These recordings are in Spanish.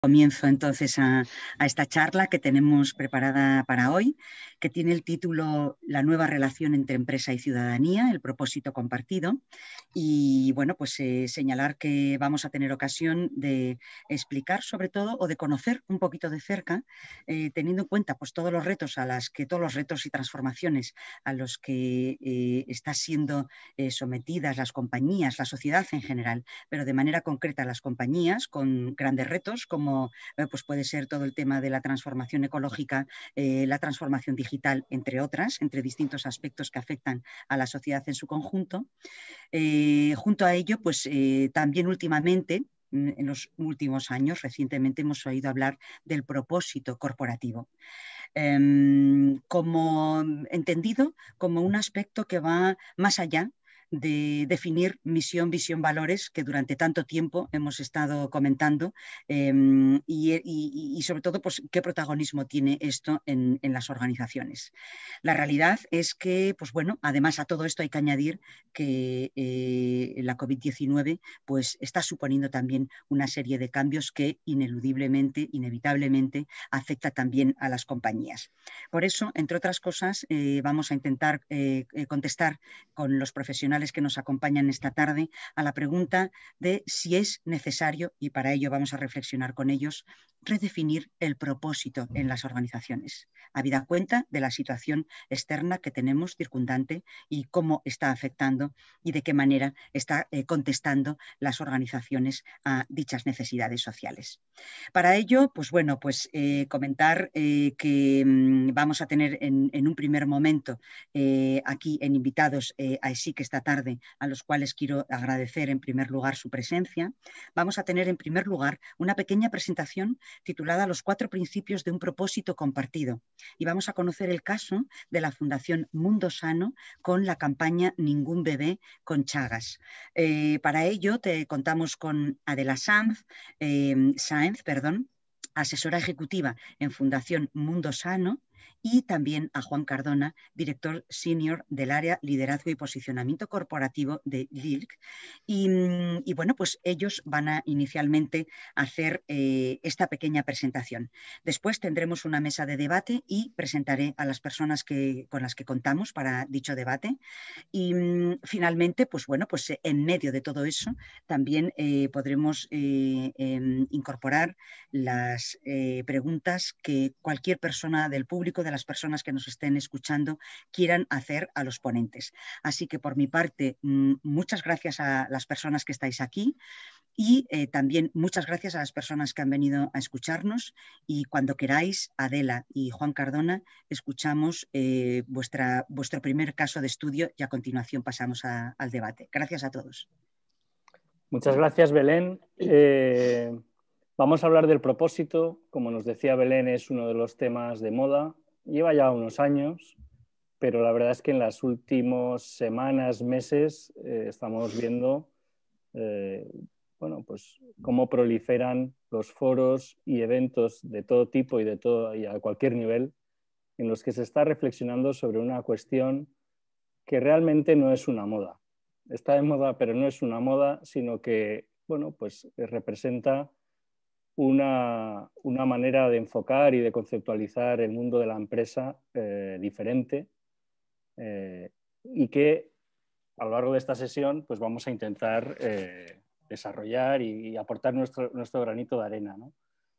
Comienzo entonces a esta charla que tenemos preparada para hoy, que tiene el título La nueva relación entre empresa y ciudadanía, el propósito compartido. Y bueno, pues señalar que vamos a tener ocasión de explicar sobre todo o de conocer un poquito de cerca, teniendo en cuenta pues todos los retos y transformaciones a los que está siendo sometidas las compañías, la sociedad en general, pero de manera concreta las compañías con grandes retos como pues puede ser todo el tema de la transformación ecológica, la transformación digital, entre otras, entre distintos aspectos que afectan a la sociedad en su conjunto. Junto a ello, pues también últimamente, en los últimos años, recientemente hemos oído hablar del propósito corporativo. Como entendido como un aspecto que va más allá de definir misión, visión, valores que durante tanto tiempo hemos estado comentando y sobre todo pues, qué protagonismo tiene esto en las organizaciones. La realidad es que, pues bueno, además a todo esto hay que añadir que la COVID-19 pues, está suponiendo también una serie de cambios que ineludiblemente, inevitablemente afecta también a las compañías. Por eso, entre otras cosas, vamos a intentar contestar con los profesionales que nos acompañan esta tarde a la pregunta de si es necesario, y para ello vamos a reflexionar con ellos, redefinir el propósito en las organizaciones, habida cuenta de la situación externa que tenemos circundante y cómo está afectando y de qué manera está contestando las organizaciones a dichas necesidades sociales. Para ello, pues bueno, pues comentar que vamos a tener en un primer momento aquí en invitados a ESIC esta tarde, a los cuales quiero agradecer en primer lugar su presencia. Vamos a tener en primer lugar una pequeña presentación titulada Los 4 principios de un propósito compartido y vamos a conocer el caso de la Fundación Mundo Sano con la campaña Ningún bebé con Chagas. Para ello contamos con Adela Sáenz, asesora ejecutiva en Fundación Mundo Sano, y también a Juan Cardona, director senior del área Liderazgo y Posicionamiento Corporativo de LILC. Y bueno, pues ellos van a inicialmente hacer esta pequeña presentación. Después tendremos una mesa de debate y presentaré a las personas con las que contamos para dicho debate. Y finalmente, pues bueno, pues en medio de todo eso también podremos incorporar las preguntas que cualquier persona del público, de las personas que nos estén escuchando, quieran hacer a los ponentes. Así que por mi parte, muchas gracias a las personas que estáis aquí y también muchas gracias a las personas que han venido a escucharnos y cuando queráis, Adela y Juan Cardona, escuchamos vuestro primer caso de estudio y a continuación pasamos al debate. Gracias a todos. Muchas gracias, Belén. Vamos a hablar del propósito. Como nos decía Belén, es uno de los temas de moda. Lleva ya unos años, pero la verdad es que en las últimas semanas, meses, estamos viendo bueno, pues cómo proliferan los foros y eventos de todo tipo y a cualquier nivel en los que se está reflexionando sobre una cuestión que realmente no es una moda. Está de moda, pero no es una moda, sino que bueno, pues representa una manera de enfocar y de conceptualizar el mundo de la empresa diferente y que a lo largo de esta sesión pues vamos a intentar desarrollar y aportar nuestro granito de arena, ¿no?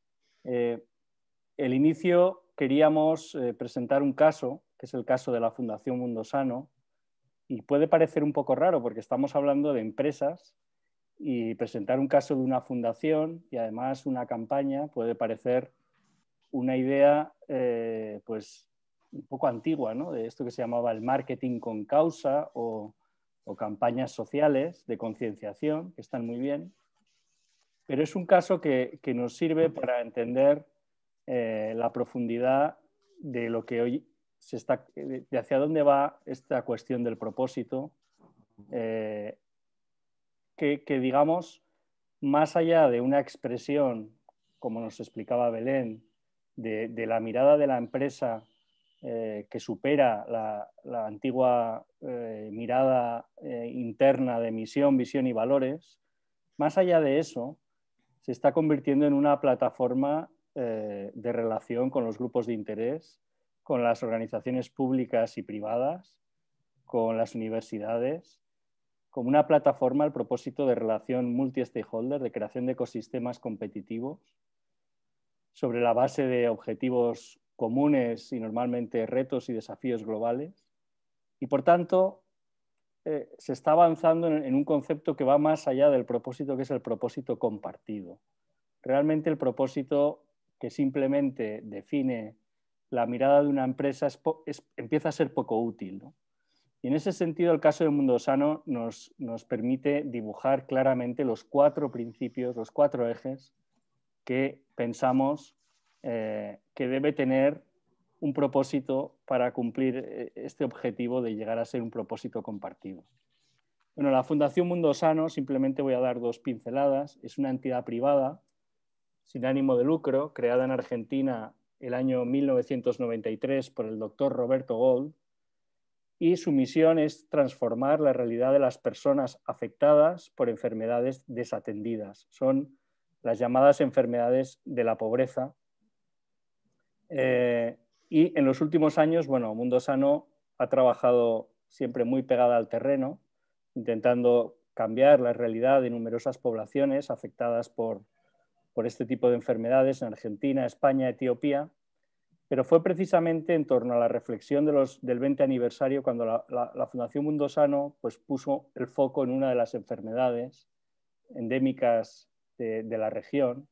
El inicio queríamos presentar un caso, que es el caso de la Fundación Mundo Sano, y puede parecer un poco raro porque estamos hablando de empresas y presentar un caso de una fundación y además una campaña puede parecer una idea pues un poco antigua, ¿no? De esto que se llamaba el marketing con causa o campañas sociales de concienciación, que están muy bien, pero es un caso que nos sirve para entender la profundidad de lo que hoy de hacia dónde va esta cuestión del propósito, que digamos, más allá de una expresión, como nos explicaba Belén, de la mirada de la empresa que supera la antigua mirada interna de misión, visión y valores, más allá de eso, se está convirtiendo en una plataforma de relación con los grupos de interés, con las organizaciones públicas y privadas, con las universidades, como una plataforma al propósito de relación multi-stakeholder, de creación de ecosistemas competitivos, sobre la base de objetivos comunes y normalmente retos y desafíos globales. Y por tanto, se está avanzando en un concepto que va más allá del propósito, que es el propósito compartido. Realmente el propósito que simplemente define la mirada de una empresa empieza a ser poco útil, ¿no? Y en ese sentido, el caso del Mundo Sano nos permite dibujar claramente los 4 principios, los 4 ejes que pensamos que debe tener un propósito para cumplir este objetivo de llegar a ser un propósito compartido. Bueno, la Fundación Mundo Sano, simplemente voy a dar 2 pinceladas, es una entidad privada sin ánimo de lucro, creada en Argentina el año 1993 por el doctor Roberto Gold, y su misión es transformar la realidad de las personas afectadas por enfermedades desatendidas. Son las llamadas enfermedades de la pobreza. Y en los últimos años, bueno, Mundo Sano ha trabajado siempre muy pegada al terreno, intentando cambiar la realidad de numerosas poblaciones afectadas por este tipo de enfermedades en Argentina, España, Etiopía, pero fue precisamente en torno a la reflexión del 20 aniversario cuando la Fundación Mundo Sano pues, puso el foco en una de las enfermedades endémicas de la región,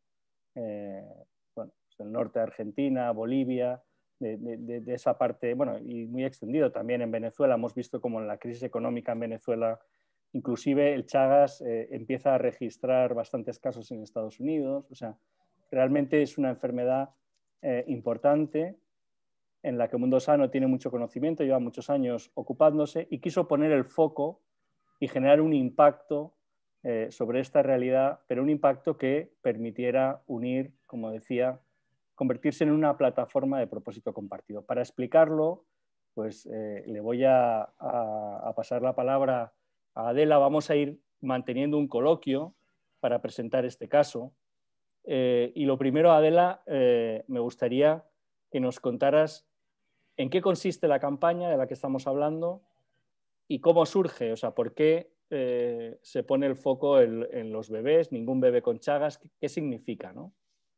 bueno, pues el norte de Argentina, Bolivia, de esa parte, bueno, y muy extendido también en Venezuela. Hemos visto como en la crisis económica en Venezuela, inclusive el Chagas empieza a registrar bastantes casos en Estados Unidos. O sea, realmente es una enfermedad importante en la que Mundo Sano tiene mucho conocimiento, lleva muchos años ocupándose y quiso poner el foco y generar un impacto sobre esta realidad, pero un impacto que permitiera unir, como decía, convertirse en una plataforma de propósito compartido. Para explicarlo, pues le voy a pasar la palabra a Adela. Vamos a ir manteniendo un coloquio para presentar este caso. Y lo primero, Adela, me gustaría que nos contaras en qué consiste la campaña de la que estamos hablando y cómo surge, o sea, por qué se pone el foco en los bebés, ningún bebé con Chagas, qué significa, ¿no?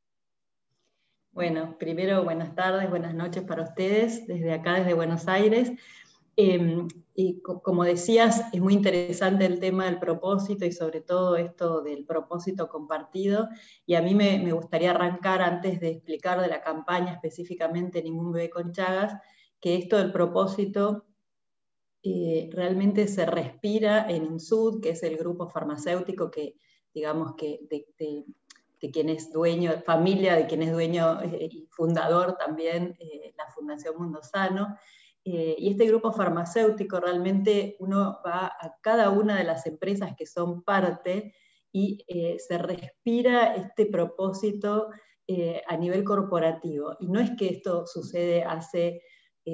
Bueno, primero buenas tardes, buenas noches para ustedes, desde acá, desde Buenos Aires. Y como decías, es muy interesante el tema del propósito y sobre todo esto del propósito compartido. Y a mí me gustaría arrancar, antes de explicar de la campaña específicamente Ningún Bebé con Chagas, que esto del propósito realmente se respira en INSUD, que es el grupo farmacéutico que, digamos, que de quien es dueño, familia de quien es dueño y fundador también, la Fundación Mundo Sano. Y este grupo farmacéutico realmente uno va a cada una de las empresas que son parte y se respira este propósito a nivel corporativo. Y no es que esto sucede hace,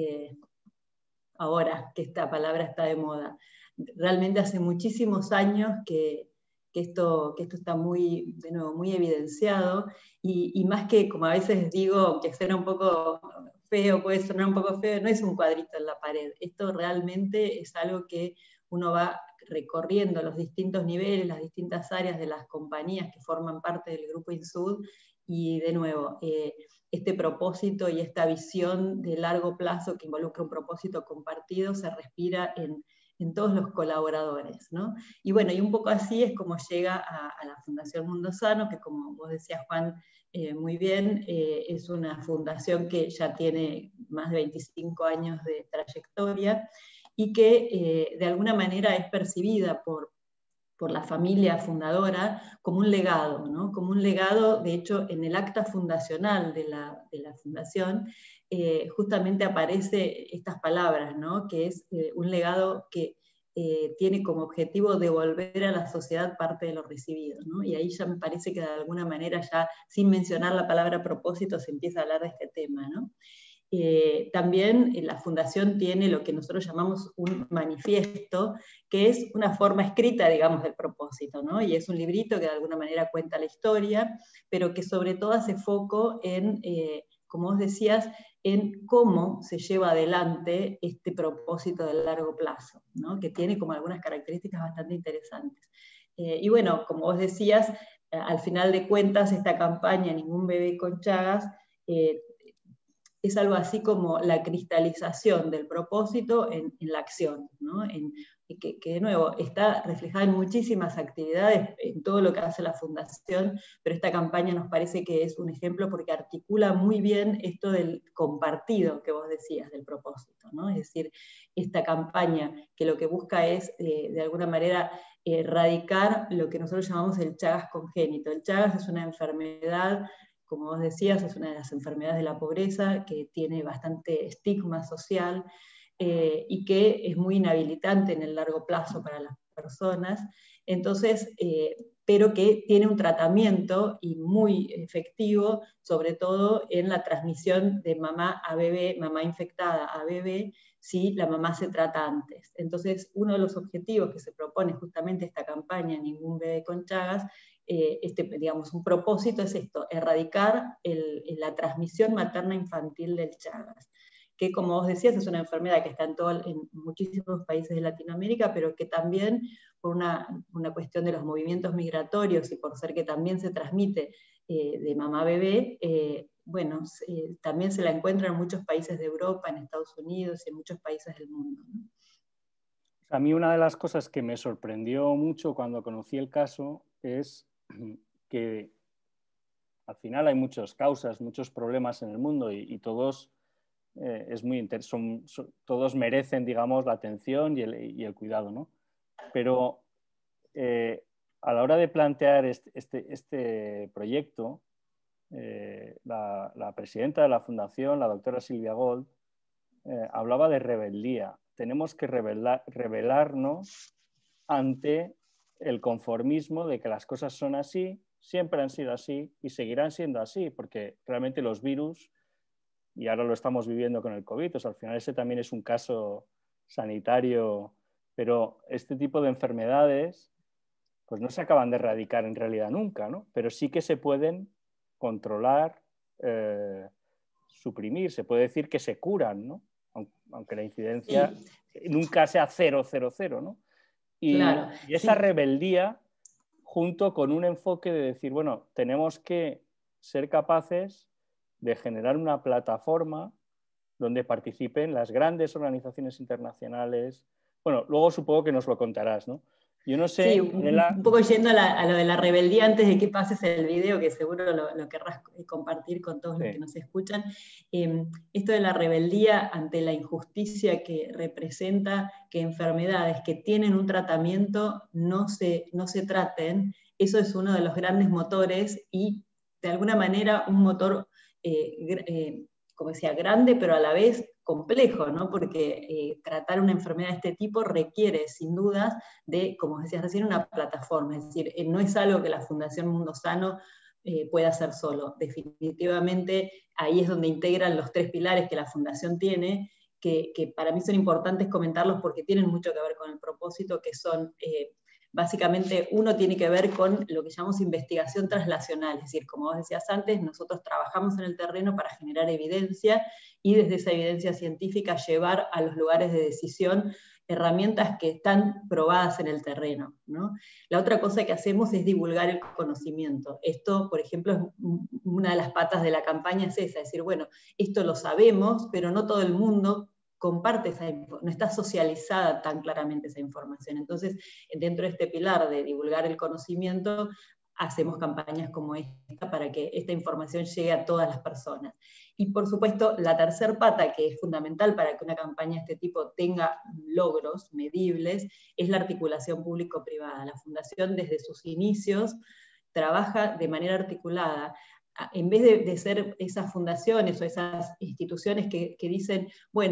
ahora que esta palabra está de moda, realmente hace muchísimos años que esto está muy, de nuevo, muy evidenciado, y más que, como a veces digo, que suena un poco feo, puede sonar un poco feo, no es un cuadrito en la pared, esto realmente es algo que uno va recorriendo los distintos niveles, las distintas áreas de las compañías que forman parte del grupo INSUD, y de nuevo, este propósito y esta visión de largo plazo que involucra un propósito compartido se respira en todos los colaboradores, ¿no? Y bueno, y un poco así es como llega a la Fundación Mundo Sano, que como vos decías, Juan, muy bien, es una fundación que ya tiene más de 25 años de trayectoria y que de alguna manera es percibida por la familia fundadora como un legado, ¿no? Como un legado. De hecho, en el acta fundacional de la fundación justamente aparece estas palabras, ¿no? Que es un legado que tiene como objetivo devolver a la sociedad parte de lo recibido, ¿no? Y ahí ya me parece que de alguna manera, ya sin mencionar la palabra propósito, se empieza a hablar de este tema, ¿no? también la Fundación tiene lo que nosotros llamamos un manifiesto, que es una forma escrita, digamos, del propósito, ¿no? Y es un librito que de alguna manera cuenta la historia, pero que sobre todo hace foco en, como vos decías, en cómo se lleva adelante este propósito de largo plazo, ¿no? Que tiene como algunas características bastante interesantes. Y bueno, como vos decías, al final de cuentas, esta campaña Ningún bebé con Chagas es algo así como la cristalización del propósito en la acción, ¿no? Que de nuevo está reflejada en muchísimas actividades, en todo lo que hace la Fundación, pero esta campaña nos parece que es un ejemplo porque articula muy bien esto del compartido que vos decías del propósito, ¿no? Es decir, esta campaña que lo que busca es, de alguna manera, erradicar lo que nosotros llamamos el Chagas congénito. El Chagas es una enfermedad, como vos decías, es una de las enfermedades de la pobreza que tiene bastante estigma social y que es muy inhabilitante en el largo plazo para las personas. Entonces, pero que tiene un tratamiento y muy efectivo, sobre todo en la transmisión de mamá a bebé, mamá infectada a bebé, si la mamá se trata antes. Entonces, uno de los objetivos que se propone justamente esta campaña Ningún bebé con Chagas, digamos, un propósito es esto, erradicar la transmisión materna infantil del Chagas, que como vos decías es una enfermedad que está en muchísimos países de Latinoamérica, pero que también por una cuestión de los movimientos migratorios y por ser que también se transmite de mamá a bebé, bueno, también se la encuentra en muchos países de Europa, en Estados Unidos y en muchos países del mundo, ¿no? A mí una de las cosas que me sorprendió mucho cuando conocí el caso es que al final hay muchas causas, muchos problemas en el mundo y todos, todos merecen, digamos, la atención y el cuidado, ¿no? Pero a la hora de plantear este proyecto, la presidenta de la Fundación, la doctora Silvia Gold, hablaba de rebeldía. Tenemos que rebelarnos ante el conformismo de que las cosas son así, siempre han sido así y seguirán siendo así, porque realmente los virus, y ahora lo estamos viviendo con el COVID, o sea, al final ese también es un caso sanitario, pero este tipo de enfermedades pues no se acaban de erradicar en realidad nunca, ¿no? Pero sí que se pueden controlar, suprimir, se puede decir que se curan, ¿no? Aunque la incidencia nunca sea 0, 0, 0, ¿no? Claro, y esa rebeldía, junto con un enfoque de decir, bueno, tenemos que ser capaces de generar una plataforma donde participen las grandes organizaciones internacionales. Bueno, luego supongo que nos lo contarás, ¿no? Yo no sé, sí, un poco yendo a lo de la rebeldía antes de que pases el video, que seguro lo querrás compartir con todos los que nos escuchan. Esto de la rebeldía ante la injusticia que representa que enfermedades que tienen un tratamiento no se traten, eso es uno de los grandes motores y de alguna manera un motor, como decía, grande, pero a la vez complejo, ¿no? Porque tratar una enfermedad de este tipo requiere, sin dudas, de, como decías recién, una plataforma. Es decir, no es algo que la Fundación Mundo Sano pueda hacer solo. Definitivamente ahí es donde integran los 3 pilares que la Fundación tiene, que para mí son importantes comentarlos porque tienen mucho que ver con el propósito, que son... básicamente uno tiene que ver con lo que llamamos investigación translacional, es decir, como vos decías antes, nosotros trabajamos en el terreno para generar evidencia y desde esa evidencia científica llevar a los lugares de decisión herramientas que están probadas en el terreno, ¿no? La otra cosa que hacemos es divulgar el conocimiento. Esto, por ejemplo, es una de las patas de la campaña es esa, es decir, bueno, esto lo sabemos, pero no todo el mundo comparte no está socializada tan claramente esa información. Entonces, dentro de este pilar de divulgar el conocimiento, hacemos campañas como esta para que esta información llegue a todas las personas. Y por supuesto, la tercer pata, que es fundamental para que una campaña de este tipo tenga logros medibles, es la articulación público-privada. La Fundación, desde sus inicios, trabaja de manera articulada. En vez de ser esas fundaciones o esas instituciones que dicen, bueno,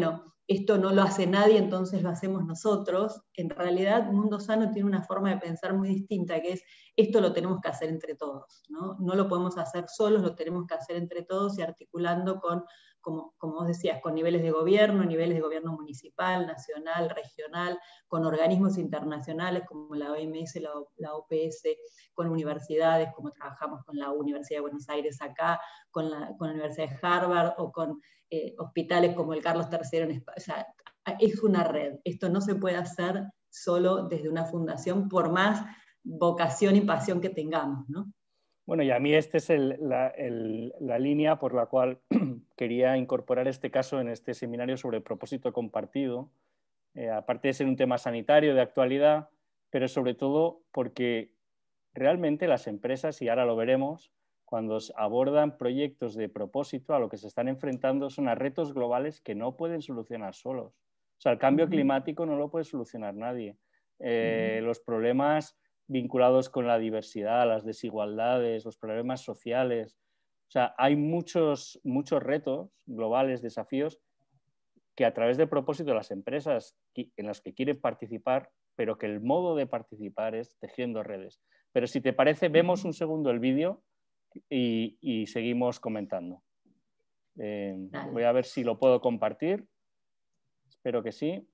esto no lo hace nadie, entonces lo hacemos nosotros. En realidad, Mundo Sano tiene una forma de pensar muy distinta, que es, esto lo tenemos que hacer entre todos, ¿no? No lo podemos hacer solos, lo tenemos que hacer entre todos y articulando con, como vos decías, con niveles de gobierno municipal, nacional, regional, con organismos internacionales como la OMS, la OPS, con universidades, como trabajamos con la Universidad de Buenos Aires acá, con la Universidad de Harvard, o con hospitales como el Carlos III en España. O sea, es una red. Esto no se puede hacer solo desde una fundación, por más vocación y pasión que tengamos, ¿no? Bueno, y a mí esta es la línea por la cual quería incorporar este caso en este seminario sobre el propósito compartido, aparte de ser un tema sanitario de actualidad, pero sobre todo porque realmente las empresas, y ahora lo veremos, cuando abordan proyectos de propósito, a lo que se están enfrentando son a retos globales que no pueden solucionar solos. O sea, el cambio climático no lo puede solucionar nadie. Los problemas vinculados con la diversidad, las desigualdades, los problemas sociales. O sea, hay muchos retos globales, desafíos, que a través del propósito de las empresas en las que quieren participar, pero que el modo de participar es tejiendo redes. Pero si te parece, vemos un segundo el vídeo y seguimos comentando. Voy a ver si lo puedo compartir. Espero que sí.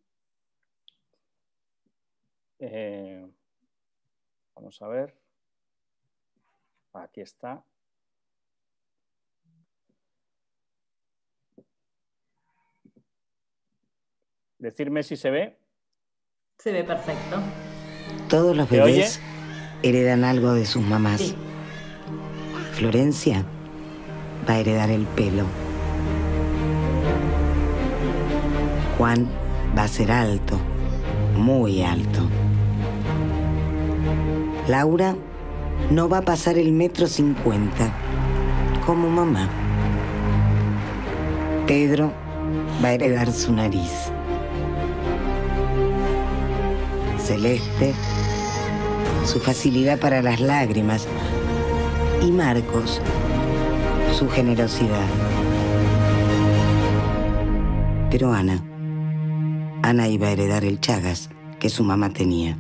Vamos a ver. Aquí está. Decirme si se ve. Se ve perfecto. Todos los bebés heredan algo de sus mamás. Sí. Florencia va a heredar el pelo. Juan va a ser alto, muy alto. Laura no va a pasar el 1,50 m, como mamá. Pedro va a heredar su nariz. Celeste, su facilidad para las lágrimas. Y Marcos, su generosidad. Pero Ana iba a heredar el Chagas que su mamá tenía.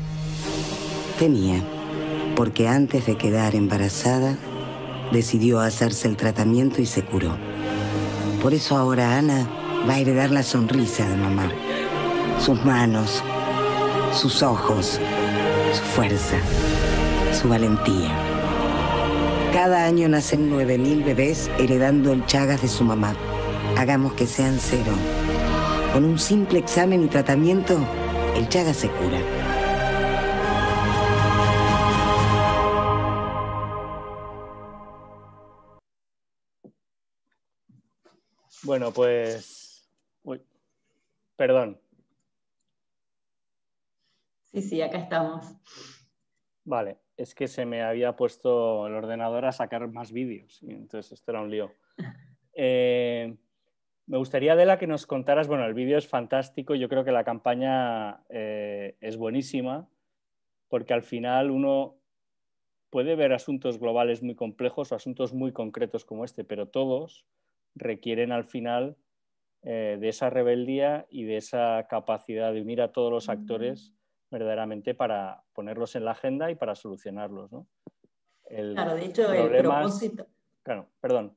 Porque antes de quedar embarazada, decidió hacerse el tratamiento y se curó. Por eso ahora Ana va a heredar la sonrisa de mamá, sus manos, sus ojos, su fuerza, su valentía. Cada año nacen 9.000 bebés heredando el Chagas de su mamá. Hagamos que sean 0. Con un simple examen y tratamiento, el Chagas se cura. Bueno, pues... Uy, perdón. Sí, acá estamos. Vale, es que se me había puesto el ordenador a sacar más vídeos y entonces esto era un lío. Me gustaría, Adela, que nos contaras, bueno, el vídeo es fantástico, yo creo que la campaña es buenísima, porque al final uno puede ver asuntos globales muy complejos o asuntos muy concretos como este, pero todos requieren al final de esa rebeldía y de esa capacidad de unir a todos los actores verdaderamente para ponerlos en la agenda y para solucionarlos, ¿no? Claro, de hecho, el propósito... Claro, perdón.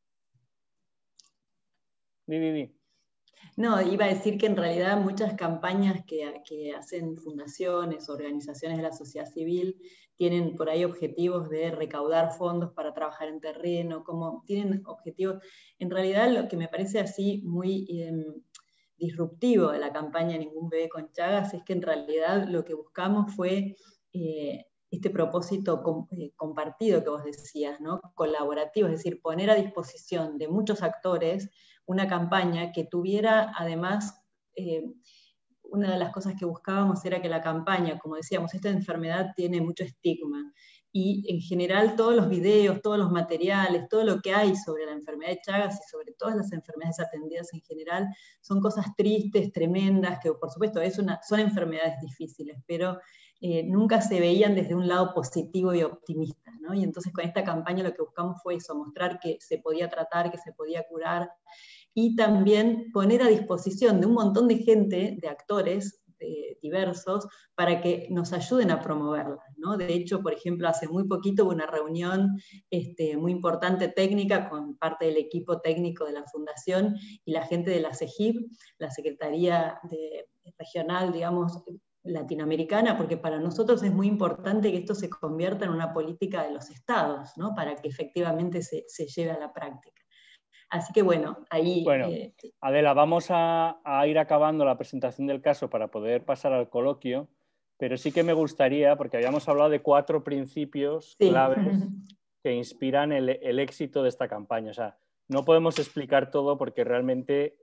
Di. No, iba a decir que en realidad muchas campañas que hacen fundaciones, organizaciones de la sociedad civil, tienen por ahí objetivos de recaudar fondos para trabajar en terreno, como tienen objetivos. En realidad lo que me parece así muy disruptivo de la campaña Ningún bebé con Chagas es que en realidad lo que buscamos fue este propósito compartido que vos decías, ¿no? Colaborativo, es decir, poner a disposición de muchos actores una campaña que tuviera además, una de las cosas que buscábamos era que la campaña, como decíamos, esta enfermedad tiene mucho estigma, y en general todos los videos, todos los materiales, todo lo que hay sobre la enfermedad de Chagas y sobre todas las enfermedades atendidas en general, son cosas tristes, tremendas, que por supuesto son enfermedades difíciles, pero nunca se veían desde un lado positivo y optimista, ¿no? Y entonces con esta campaña lo que buscamos fue eso, mostrar que se podía tratar, que se podía curar, y también poner a disposición de un montón de gente, de actores diversos, para que nos ayuden a promoverla, ¿no? De hecho, por ejemplo, hace muy poquito hubo una reunión muy importante técnica con parte del equipo técnico de la Fundación y la gente de la CEGIP, la Secretaría Regional, digamos, latinoamericana, porque para nosotros es muy importante que esto se convierta en una política de los estados, ¿no? Para que efectivamente se lleve a la práctica. Así que bueno, ahí... Bueno, Adela, vamos a ir acabando la presentación del caso para poder pasar al coloquio, pero sí que me gustaría, porque habíamos hablado de 4 principios claves que inspiran el éxito de esta campaña. O sea, no podemos explicar todo porque realmente,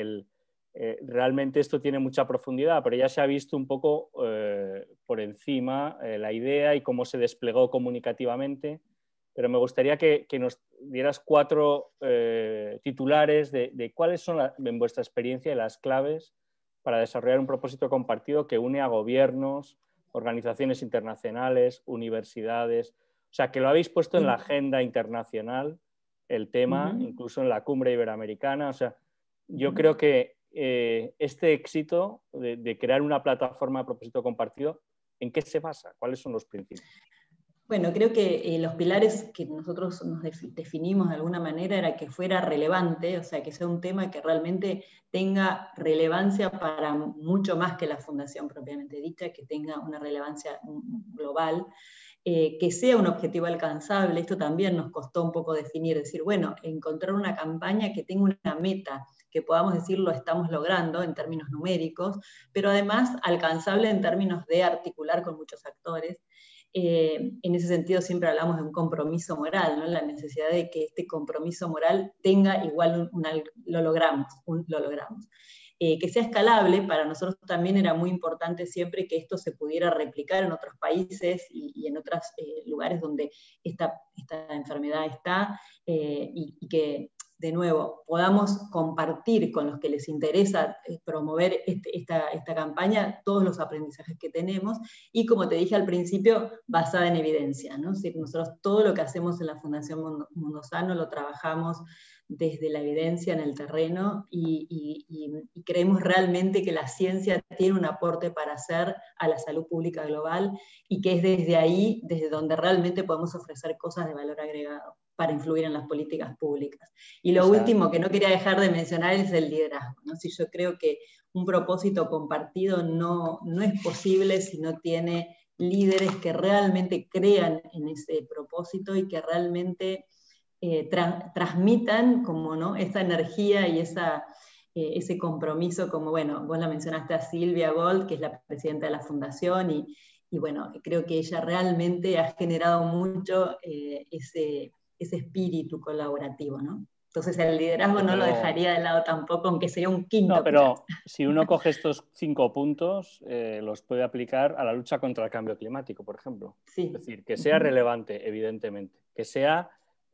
realmente esto tiene mucha profundidad, pero ya se ha visto un poco por encima la idea y cómo se desplegó comunicativamente. Pero me gustaría que nos dieras 4 titulares de cuáles son, en vuestra experiencia, las claves para desarrollar un propósito compartido que une a gobiernos, organizaciones internacionales, universidades. O sea, que lo habéis puesto en la agenda internacional, el tema, incluso en la cumbre iberoamericana. O sea, yo creo que este éxito de crear una plataforma de propósito compartido, ¿en qué se basa? ¿Cuáles son los principios? Bueno, creo que los pilares que nosotros nos definimos de alguna manera era que fuera relevante, o sea, que sea un tema que realmente tenga relevancia para mucho más que la fundación propiamente dicha, que tenga una relevancia global, que sea un objetivo alcanzable. Esto también nos costó un poco definir, decir, bueno, encontrar una campaña que tenga una meta, que podamos decir lo estamos logrando en términos numéricos, pero además alcanzable en términos de articular con muchos actores. En ese sentido siempre hablamos de un compromiso moral, ¿no? La necesidad de que este compromiso moral tenga igual lo logramos. Que sea escalable, para nosotros también era muy importante siempre que esto se pudiera replicar en otros países y en otros lugares donde esta enfermedad está, y que, de nuevo, podamos compartir con los que les interesa promover esta campaña todos los aprendizajes que tenemos, y como te dije al principio, basada en evidencia, ¿no? Es decir, nosotros todo lo que hacemos en la Fundación Mundo Sano lo trabajamos desde la evidencia en el terreno, y creemos realmente que la ciencia tiene un aporte para hacer a la salud pública global, y que es desde ahí, desde donde realmente podemos ofrecer cosas de valor agregado para influir en las políticas públicas. Y lo último que no quería dejar de mencionar es el liderazgo, ¿no? Si yo creo que un propósito compartido no es posible si no tiene líderes que realmente crean en ese propósito y que realmente transmitan como, ¿no? esa energía y ese compromiso, como, bueno, vos la mencionaste a Silvia Gold, que es la presidenta de la fundación, y bueno, creo que ella realmente ha generado mucho ese espíritu colaborativo, ¿no? Entonces el liderazgo no lo dejaría de lado tampoco, aunque sería un quinto. No, pero si uno coge estos 5 puntos, los puede aplicar a la lucha contra el cambio climático, por ejemplo. Sí. Es decir, que sea relevante, evidentemente, que sea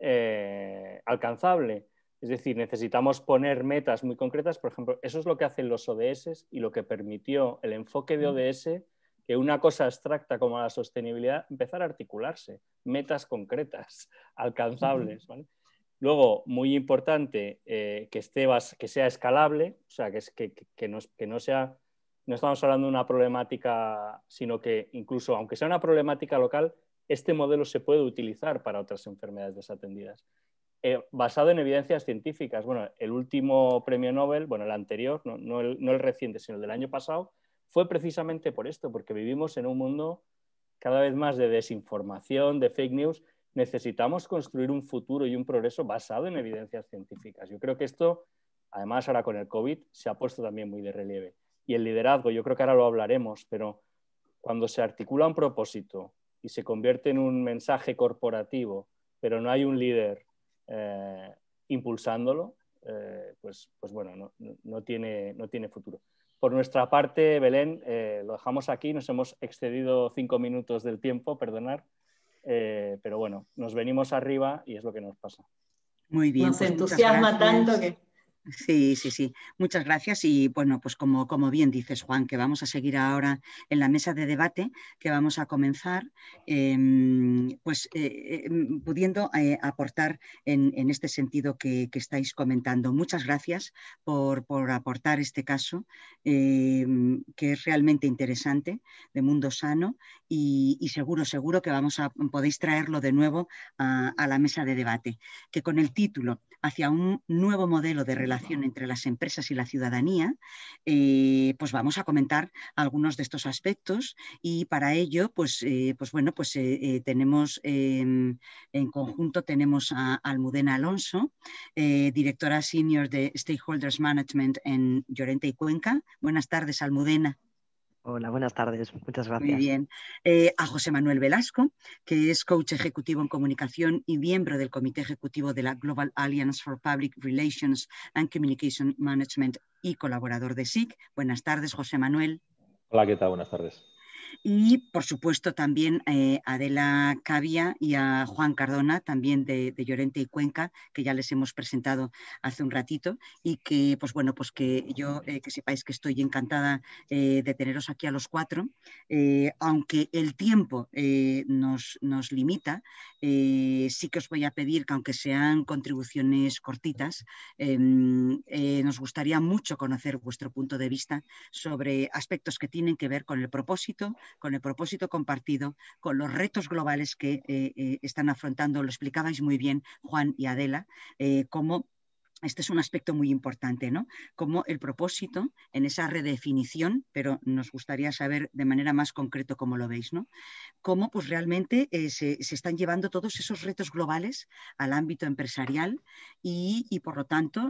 alcanzable. Es decir, necesitamos poner metas muy concretas. Por ejemplo, eso es lo que hacen los ODS y lo que permitió el enfoque de ODS, que una cosa abstracta como la sostenibilidad empezar a articularse. Metas concretas, alcanzables, ¿vale? Luego, muy importante, que sea escalable, o sea, que no sea, no estamos hablando de una problemática, sino que incluso, aunque sea una problemática local, este modelo se puede utilizar para otras enfermedades desatendidas. Basado en evidencias científicas. Bueno, el último premio Nobel, bueno, el anterior, no el reciente, sino el del año pasado, fue precisamente por esto, porque vivimos en un mundo cada vez más de desinformación, de fake news. Necesitamos construir un futuro y un progreso basado en evidencias científicas. Yo creo que esto, además ahora con el COVID, se ha puesto también muy de relieve. Y el liderazgo, yo creo que ahora lo hablaremos, pero cuando se articula un propósito y se convierte en un mensaje corporativo, pero no hay un líder impulsándolo, pues bueno, no tiene futuro. Por nuestra parte, Belén, lo dejamos aquí, nos hemos excedido 5 minutos del tiempo, perdonar. Pero bueno, nos venimos arriba y es lo que nos pasa. Muy bien. Nos pues entusiasma tanto que... Sí, sí, sí. Muchas gracias. Y bueno, pues como bien dices, Juan, que vamos a seguir ahora en la mesa de debate que vamos a comenzar, pudiendo aportar en este sentido que estáis comentando. Muchas gracias por aportar este caso, que es realmente interesante, de Mundo Sano, y seguro que podéis traerlo de nuevo a la mesa de debate, que con el título Hacia un nuevo modelo de relación entre las empresas y la ciudadanía, pues vamos a comentar algunos de estos aspectos, y para ello, tenemos en conjunto tenemos a Almudena Alonso, directora senior de Stakeholders Management en Llorente y Cuenca. Buenas tardes, Almudena. Hola, buenas tardes. Muchas gracias. Muy bien. A José Manuel Velasco, que es coach ejecutivo en comunicación y miembro del comité ejecutivo de la Global Alliance for Public Relations and Communication Management y colaborador de SIC. Buenas tardes, José Manuel. Hola, ¿qué tal? Buenas tardes. Y, por supuesto, también a Adela Cavia y a Juan Cardona, también de Llorente y Cuenca, que ya les hemos presentado hace un ratito, y que, que sepáis que estoy encantada de teneros aquí a los cuatro, aunque el tiempo nos limita. Sí que os voy a pedir que, aunque sean contribuciones cortitas, nos gustaría mucho conocer vuestro punto de vista sobre aspectos que tienen que ver con el propósito compartido, con los retos globales que están afrontando. Lo explicabais muy bien, Juan y Adela, cómo este es un aspecto muy importante, ¿no? Como el propósito en esa redefinición, pero nos gustaría saber de manera más concreta cómo lo veis, ¿no? Cómo pues realmente se están llevando todos esos retos globales al ámbito empresarial y por lo tanto,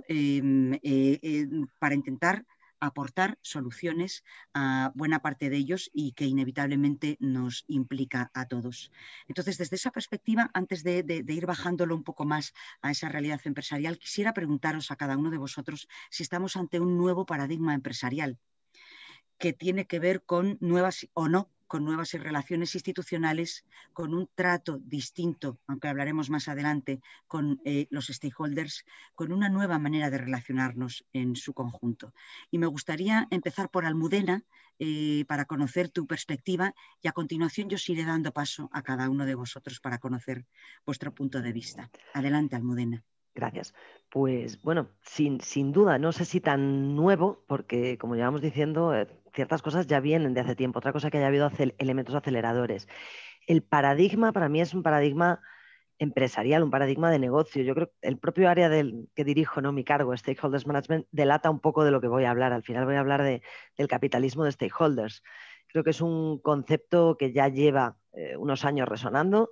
para intentar aportar soluciones a buena parte de ellos y que inevitablemente nos implica a todos. Entonces, desde esa perspectiva, antes de ir bajándolo un poco más a esa realidad empresarial, quisiera preguntaros a cada uno de vosotros si estamos ante un nuevo paradigma empresarial que tiene que ver con nuevas relaciones institucionales, con un trato distinto, aunque hablaremos más adelante, con los stakeholders, con una nueva manera de relacionarnos en su conjunto. Y me gustaría empezar por Almudena, para conocer tu perspectiva, y a continuación yo os iré dando paso a cada uno de vosotros para conocer vuestro punto de vista. Adelante, Almudena. Gracias. Pues bueno, sin duda, no sé si tan nuevo, porque como llevamos diciendo, ciertas cosas ya vienen de hace tiempo. Otra cosa que haya habido elementos aceleradores. El paradigma para mí es un paradigma empresarial, un paradigma de negocio. Yo creo que el propio área que dirijo, ¿no? Mi cargo, Stakeholders Management, delata un poco de lo que voy a hablar. Al final voy a hablar del capitalismo de stakeholders. Creo que es un concepto que ya lleva unos años resonando.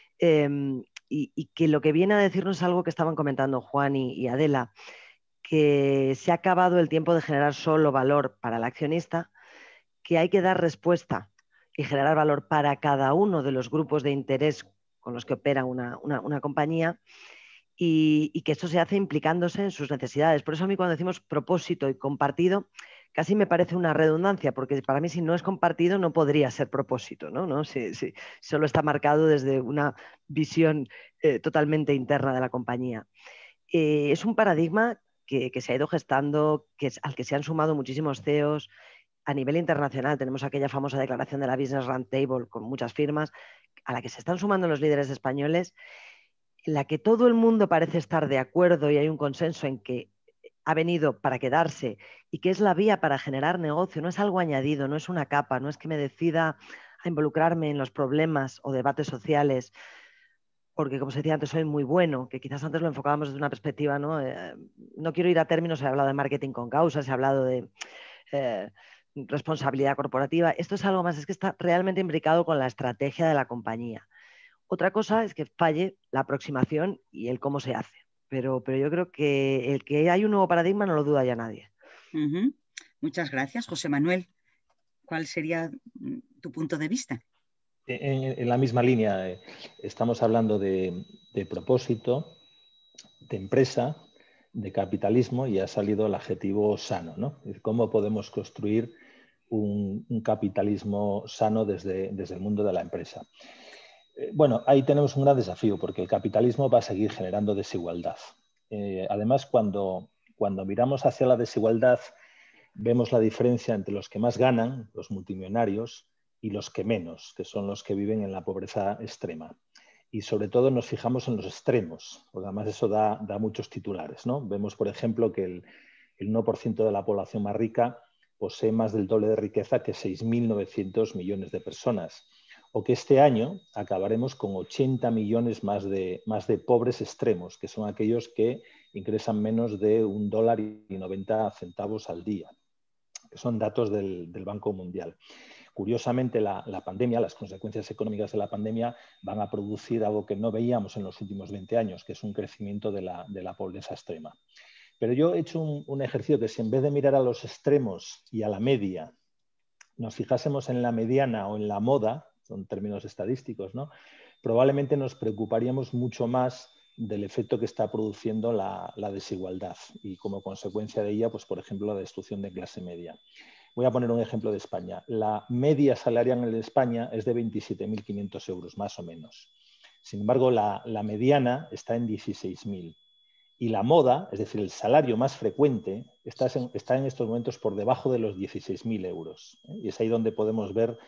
Y que lo que viene a decirnos es algo que estaban comentando Juan y Adela, que se ha acabado el tiempo de generar solo valor para el accionista, que hay que dar respuesta y generar valor para cada uno de los grupos de interés con los que opera una compañía, y que esto se hace implicándose en sus necesidades. Por eso a mí, cuando decimos propósito y compartido, casi me parece una redundancia, porque para mí, si no es compartido, no podría ser propósito, ¿no? Si solo está marcado desde una visión totalmente interna de la compañía. Es un paradigma que se ha ido gestando, al que se han sumado muchísimos CEOs a nivel internacional. Tenemos aquella famosa declaración de la Business Roundtable con muchas firmas, a la que se están sumando los líderes españoles, en la que todo el mundo parece estar de acuerdo y hay un consenso en que ha venido para quedarse y que es la vía para generar negocio. No es algo añadido, no es una capa, no es que me decida a involucrarme en los problemas o debates sociales porque, como se decía antes, soy muy bueno, que quizás antes lo enfocábamos desde una perspectiva, ¿no? No quiero ir a términos, se ha hablado de marketing con causa, se ha hablado de responsabilidad corporativa. Esto es algo más, es que está realmente imbricado con la estrategia de la compañía. Otra cosa es que falle la aproximación y el cómo se hace. Pero yo creo que el que hay un nuevo paradigma no lo duda ya nadie. Muchas gracias. José Manuel, ¿cuál sería tu punto de vista? En la misma línea, estamos hablando de propósito, de empresa, de capitalismo, y ha salido el adjetivo sano, ¿no? ¿Cómo podemos construir un capitalismo sano desde el mundo de la empresa? Bueno, ahí tenemos un gran desafío, porque el capitalismo va a seguir generando desigualdad. Además, cuando cuando miramos hacia la desigualdad, vemos la diferencia entre los que más ganan, los multimillonarios, y los que menos, que son los que viven en la pobreza extrema. Y sobre todo nos fijamos en los extremos, porque además eso da muchos titulares, ¿no? Vemos, por ejemplo, que el 1% de la población más rica posee más del doble de riqueza que 6.900 millones de personas, o que este año acabaremos con 80 millones más de pobres extremos, que son aquellos que ingresan menos de $1,90 al día, que son datos del Banco Mundial. Curiosamente, la pandemia, las consecuencias económicas de la pandemia van a producir algo que no veíamos en los últimos 20 años, que es un crecimiento de la pobreza extrema. Pero yo he hecho un ejercicio que si en vez de mirar a los extremos y a la media, nos fijásemos en la mediana o en la moda, son términos estadísticos, ¿no? Probablemente nos preocuparíamos mucho más del efecto que está produciendo la desigualdad y como consecuencia de ella, pues por ejemplo, la destrucción de clase media. Voy a poner un ejemplo de España. La media salarial en España es de 27.500 euros, más o menos. Sin embargo, la mediana está en 16.000. Y la moda, es decir, el salario más frecuente, está en estos momentos por debajo de los 16.000 euros. Y es ahí donde podemos ver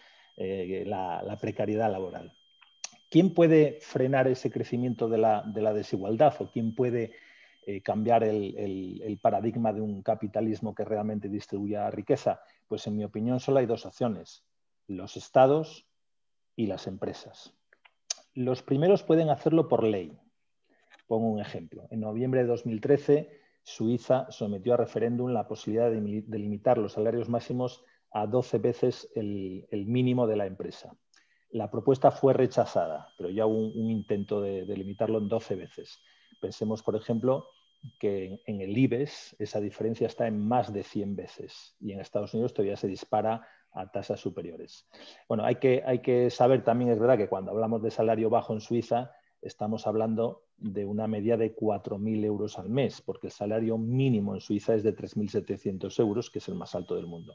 la precariedad laboral. ¿Quién puede frenar ese crecimiento de la desigualdad o quién puede cambiar el paradigma de un capitalismo que realmente distribuya riqueza? Pues en mi opinión solo hay dos opciones, los estados y las empresas. Los primeros pueden hacerlo por ley. Pongo un ejemplo. En noviembre de 2013, Suiza sometió a referéndum la posibilidad de limitar los salarios máximos a 12 veces el mínimo de la empresa. La propuesta fue rechazada, pero ya hubo un intento de limitarlo en 12 veces. Pensemos, por ejemplo, que en el IBEX esa diferencia está en más de 100 veces y en Estados Unidos todavía se dispara a tasas superiores. Bueno, hay que saber también, es verdad que cuando hablamos de salario bajo en Suiza estamos hablando de una media de 4.000 euros al mes, porque el salario mínimo en Suiza es de 3.700 euros, que es el más alto del mundo.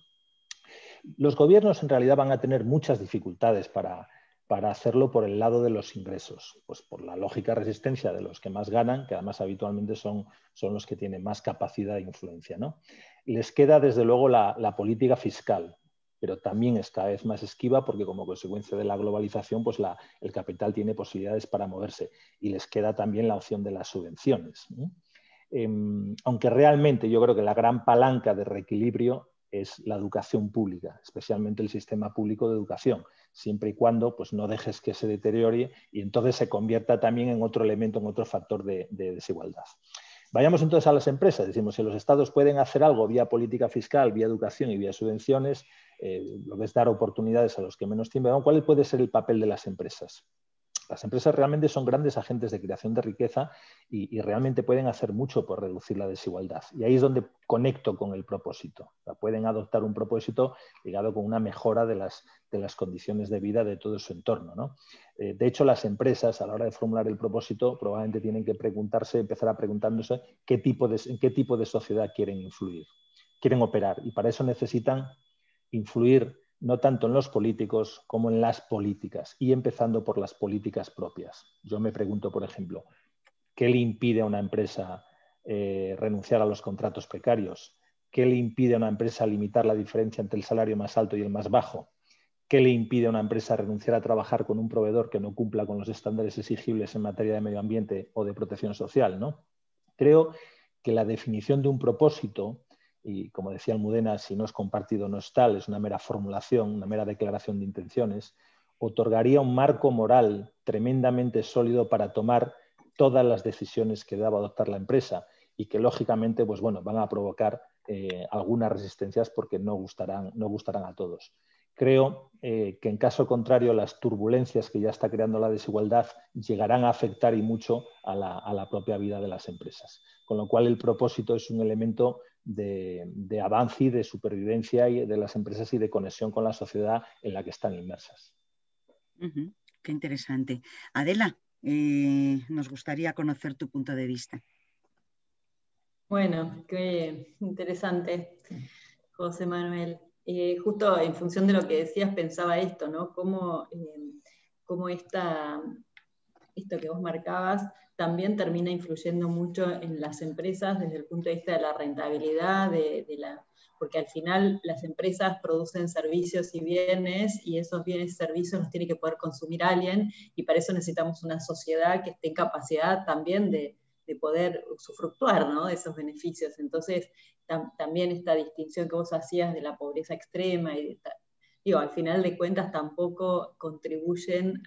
Los gobiernos en realidad van a tener muchas dificultades para hacerlo por el lado de los ingresos, pues por la lógica resistencia de los que más ganan, que además habitualmente son los que tienen más capacidad de influencia, ¿no? Les queda desde luego la política fiscal, pero también es cada vez más esquiva porque como consecuencia de la globalización pues el capital tiene posibilidades para moverse y les queda también la opción de las subvenciones, ¿no? Aunque realmente yo creo que la gran palanca de reequilibrio es la educación pública, especialmente el sistema público de educación, siempre y cuando pues, no dejes que se deteriore y entonces se convierta también en otro elemento, en otro factor de desigualdad. Vayamos entonces a las empresas. Decimos, si los estados pueden hacer algo vía política fiscal, vía educación y vía subvenciones, lo que es dar oportunidades a los que menos tienen, ¿cuál puede ser el papel de las empresas? Las empresas realmente son grandes agentes de creación de riqueza y realmente pueden hacer mucho por reducir la desigualdad. Y ahí es donde conecto con el propósito. O sea, pueden adoptar un propósito ligado con una mejora de las condiciones de vida de todo su entorno, ¿no? De hecho, las empresas, a la hora de formular el propósito, probablemente tienen que empezar a preguntándose en qué tipo de sociedad quieren influir, quieren operar. Y para eso necesitan influir no tanto en los políticos como en las políticas, y empezando por las políticas propias. Yo me pregunto, por ejemplo, ¿qué le impide a una empresa renunciar a los contratos precarios? ¿Qué le impide a una empresa limitar la diferencia entre el salario más alto y el más bajo? ¿Qué le impide a una empresa renunciar a trabajar con un proveedor que no cumpla con los estándares exigibles en materia de medio ambiente o de protección social, ¿no? Creo que la definición de un propósito, y como decía Almudena, si no es compartido no es tal, es una mera formulación, una mera declaración de intenciones, otorgaría un marco moral tremendamente sólido para tomar todas las decisiones que deba adoptar la empresa y que lógicamente pues bueno, van a provocar algunas resistencias porque no gustarán a todos. Creo que en caso contrario las turbulencias que ya está creando la desigualdad llegarán a afectar y mucho a la propia vida de las empresas. Con lo cual el propósito es un elemento de avance y de supervivencia de las empresas y de conexión con la sociedad en la que están inmersas. Qué interesante. Adela, nos gustaría conocer tu punto de vista. Bueno, qué interesante, José Manuel. Justo en función de lo que decías pensaba esto, ¿no? Cómo esto que vos marcabas también termina influyendo mucho en las empresas desde el punto de vista de la rentabilidad, porque al final las empresas producen servicios y bienes, y esos bienes y servicios los tiene que poder consumir alguien, y para eso necesitamos una sociedad que esté en capacidad también de poder usufructuar, ¿no?, de esos beneficios. Entonces, también esta distinción que vos hacías de la pobreza extrema, digo, al final de cuentas tampoco contribuyen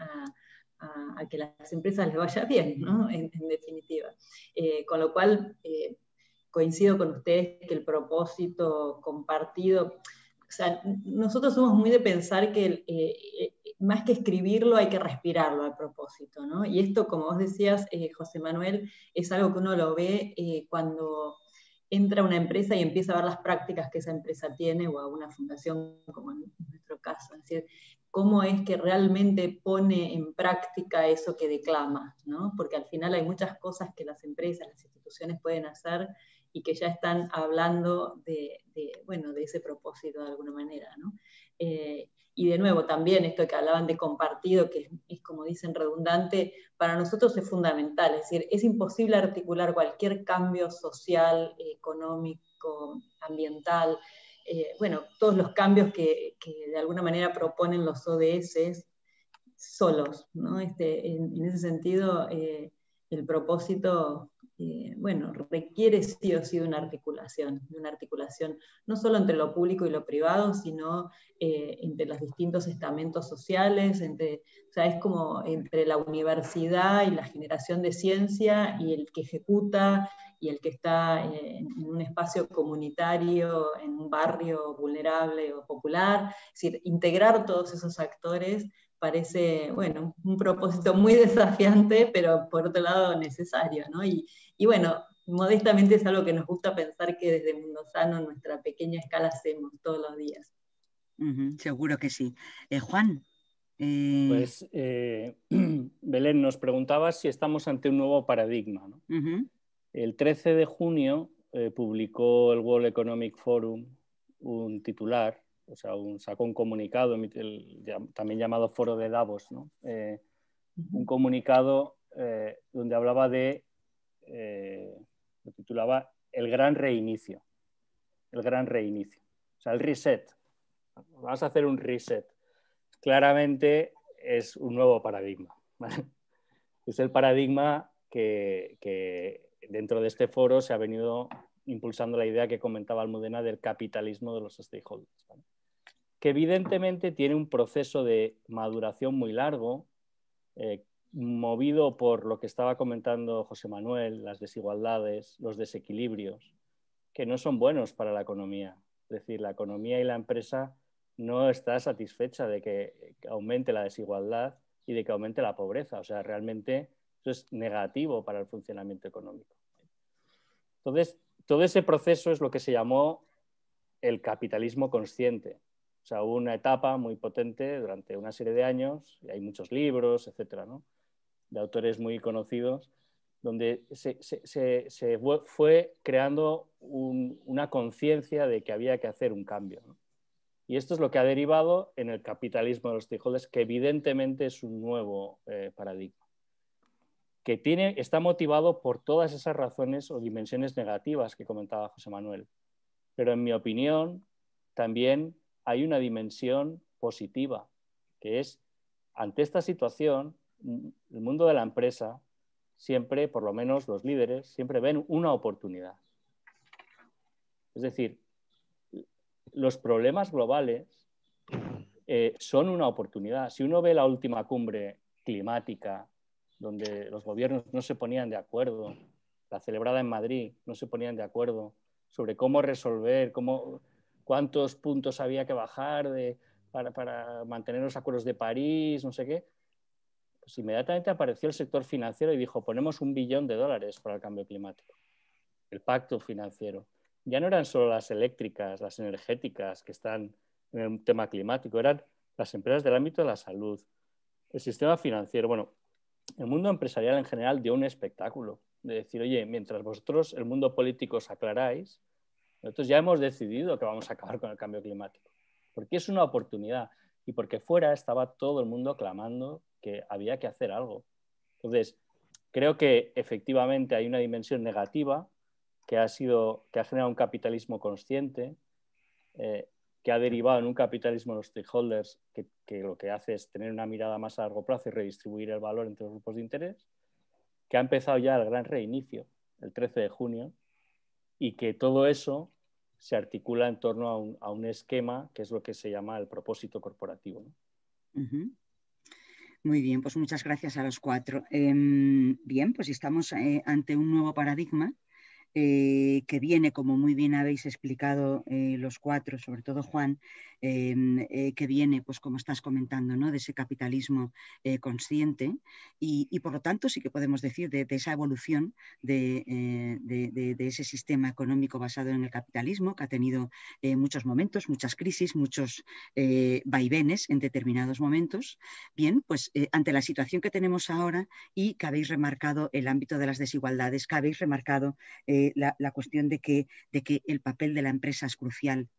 a que las empresas les vaya bien, ¿no?, en definitiva. Con lo cual, coincido con ustedes que el propósito compartido, o sea, nosotros somos muy de pensar que más que escribirlo hay que respirarlo al propósito, ¿no? Y esto, como vos decías, José Manuel, es algo que uno lo ve cuando entra a una empresa y empieza a ver las prácticas que esa empresa tiene, o a una fundación, como en nuestro caso. Es decir, cómo es que realmente pone en práctica eso que declama, ¿no? Porque al final hay muchas cosas que las empresas, las instituciones pueden hacer y que ya están hablando de ese propósito de alguna manera, ¿no? Y de nuevo, también esto que hablaban de compartido, que es como dicen redundante, para nosotros es fundamental. Es decir, es imposible articular cualquier cambio social, económico, ambiental, todos los cambios que de alguna manera proponen los ODS solos, ¿no? En ese sentido, el propósito requiere sí o sí de una articulación no solo entre lo público y lo privado, sino entre los distintos estamentos sociales, o sea, es como entre la universidad y la generación de ciencia y el que ejecuta y el que está en un espacio comunitario, en un barrio vulnerable o popular. Es decir, integrar todos esos actores parece, un propósito muy desafiante, pero por otro lado necesario, ¿no? Y bueno, modestamente es algo que nos gusta pensar que desde Mundo Sano, en nuestra pequeña escala, hacemos todos los días. Seguro que sí. Juan. Pues Belén, nos preguntabas si estamos ante un nuevo paradigma, ¿no? El 13 de junio publicó el World Economic Forum un titular, o sea, sacó un comunicado, también llamado Foro de Davos, ¿no? Un comunicado donde hablaba lo titulaba El Gran Reinicio. El Gran Reinicio. O sea, el reset. Vamos a hacer un reset. Claramente es un nuevo paradigma, ¿vale? Es el paradigma que dentro de este foro se ha venido impulsando la idea que comentaba Almudena del capitalismo de los stakeholders, ¿vale? Que evidentemente tiene un proceso de maduración muy largo, movido por lo que estaba comentando José Manuel, las desigualdades, los desequilibrios, que no son buenos para la economía. Es decir, la economía y la empresa no está satisfecha de que aumente la desigualdad y de que aumente la pobreza. O sea, realmente eso es negativo para el funcionamiento económico. Entonces, todo ese proceso es lo que se llamó el capitalismo consciente. O sea, hubo una etapa muy potente durante una serie de años, y hay muchos libros, etcétera, ¿no?, de autores muy conocidos, donde se fue creando una conciencia de que había que hacer un cambio, ¿no? Y esto es lo que ha derivado en el capitalismo de los stakeholders, que evidentemente es un nuevo paradigma, que está motivado por todas esas razones o dimensiones negativas que comentaba José Manuel. Pero en mi opinión, también hay una dimensión positiva, que es, ante esta situación, el mundo de la empresa siempre, por lo menos los líderes, siempre ven una oportunidad. Es decir, los problemas globales son una oportunidad. Si uno ve la última cumbre climática, donde los gobiernos no se ponían de acuerdo, la celebrada en Madrid, no se ponían de acuerdo sobre cómo resolver, cuántos puntos había que bajar para mantener los acuerdos de París, no sé qué, pues inmediatamente apareció el sector financiero y dijo, ponemos $1 billón para el cambio climático. El pacto financiero. Ya no eran solo las eléctricas, las energéticas que están en el tema climático, eran las empresas del ámbito de la salud, el sistema financiero. Bueno, el mundo empresarial en general dio un espectáculo de decir, oye, mientras vosotros, el mundo político, os aclaráis, nosotros ya hemos decidido que vamos a acabar con el cambio climático. Porque es una oportunidad y porque fuera estaba todo el mundo clamando que había que hacer algo. Entonces, Creo que efectivamente hay una dimensión negativa que ha generado un capitalismo consciente, que ha derivado en un capitalismo de los stakeholders que lo que hace es tener una mirada más a largo plazo y redistribuir el valor entre los grupos de interés, que ha empezado ya el gran reinicio el 13 de junio y que todo eso se articula en torno a un esquema que es lo que se llama el propósito corporativo, ¿no? Uh-huh. Muy bien, pues muchas gracias a los cuatro. Bien, pues estamos ante un nuevo paradigma que viene, como muy bien habéis explicado los cuatro, sobre todo Juan, que viene, pues como estás comentando, ¿no? De ese capitalismo consciente y por lo tanto sí que podemos decir de esa evolución de ese sistema económico basado en el capitalismo que ha tenido muchos momentos, muchas crisis, muchos vaivenes en determinados momentos. Bien, pues ante la situación que tenemos ahora y que habéis remarcado el ámbito de las desigualdades, que habéis remarcado la cuestión de que el papel de la empresa es crucial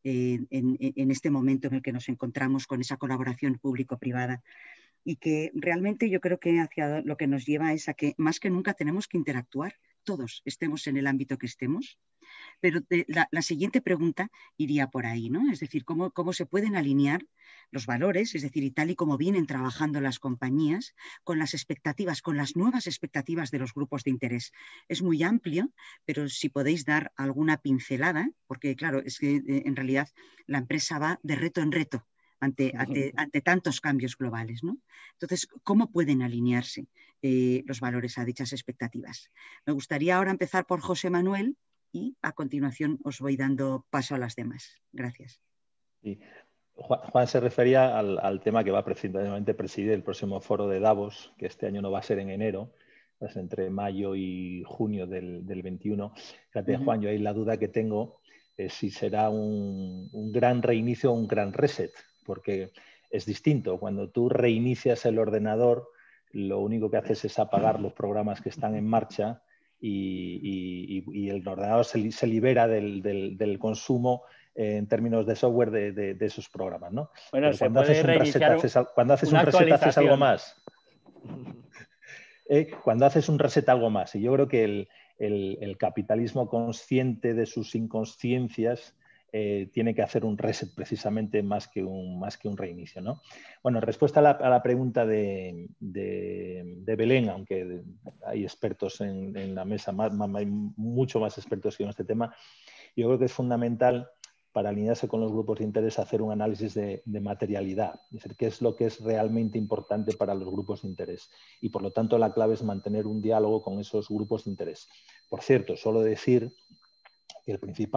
en este momento en el que nos encontramos con esa colaboración público-privada y que realmente yo creo que hacia lo que nos lleva es a que más que nunca tenemos que interactuar todos, estemos en el ámbito que estemos. Pero la siguiente pregunta iría por ahí, ¿no? Es decir, ¿cómo se pueden alinear los valores, es decir, y tal y como vienen trabajando las compañías, con las expectativas, con las nuevas expectativas de los grupos de interés? Es muy amplio, pero si podéis dar alguna pincelada, porque claro, es que en realidad la empresa va de reto en reto ante tantos cambios globales, ¿no? Entonces, ¿cómo pueden alinearse los valores a dichas expectativas? Me gustaría ahora empezar por José Manuel, y a continuación os voy dando paso a las demás. Gracias. Sí. Juan se refería al tema que va precisamente presidir el próximo foro de Davos, que este año no va a ser en enero, es entre mayo y junio del 21. Fíjate, Juan, yo ahí la duda que tengo es si será un gran reinicio o un gran reset, porque es distinto. Cuando tú reinicias el ordenador, lo único que haces es apagar los programas que están en marcha y el ordenador se libera del consumo en términos de software de esos programas, ¿no? Bueno, pero cuando haces un reset, haces algo más. Cuando haces un reset, algo más. Y yo creo que el capitalismo consciente de sus inconsciencias tiene que hacer un reset precisamente más que un reinicio, ¿no? Bueno, en respuesta a la pregunta de Belén, aunque hay expertos en la mesa, hay mucho más expertos que en este tema, yo creo que es fundamental para alinearse con los grupos de interés hacer un análisis de materialidad, es decir, qué es lo que es realmente importante para los grupos de interés. Y por lo tanto la clave es mantener un diálogo con esos grupos de interés. Por cierto, solo decir que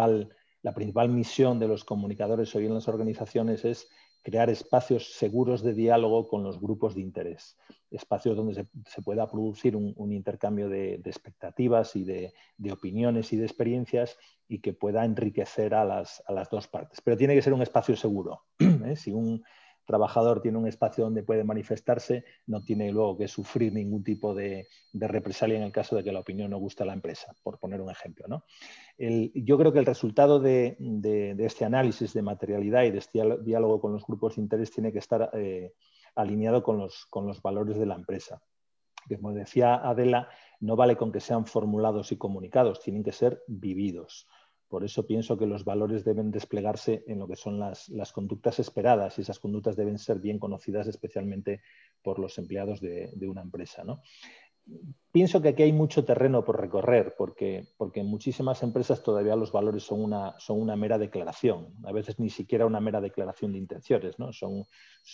la principal misión de los comunicadores hoy en las organizaciones es crear espacios seguros de diálogo con los grupos de interés, espacios donde se pueda producir un intercambio de expectativas y de opiniones y de experiencias y que pueda enriquecer a las dos partes. Pero tiene que ser un espacio seguro. Si un trabajador tiene un espacio donde puede manifestarse, no tiene luego que sufrir ningún tipo de represalia en el caso de que la opinión no guste a la empresa, por poner un ejemplo, ¿no? Yo creo que el resultado de este análisis de materialidad y de este diálogo con los grupos de interés tiene que estar alineado con los valores de la empresa. Como decía Adela, no vale con que sean formulados y comunicados, tienen que ser vividos. Por eso pienso que los valores deben desplegarse en lo que son las conductas esperadas y esas conductas deben ser bien conocidas especialmente por los empleados de una empresa, ¿no? Pienso que aquí hay mucho terreno por recorrer porque en muchísimas empresas todavía los valores son una mera declaración, a veces ni siquiera una mera declaración de intenciones, ¿no? Son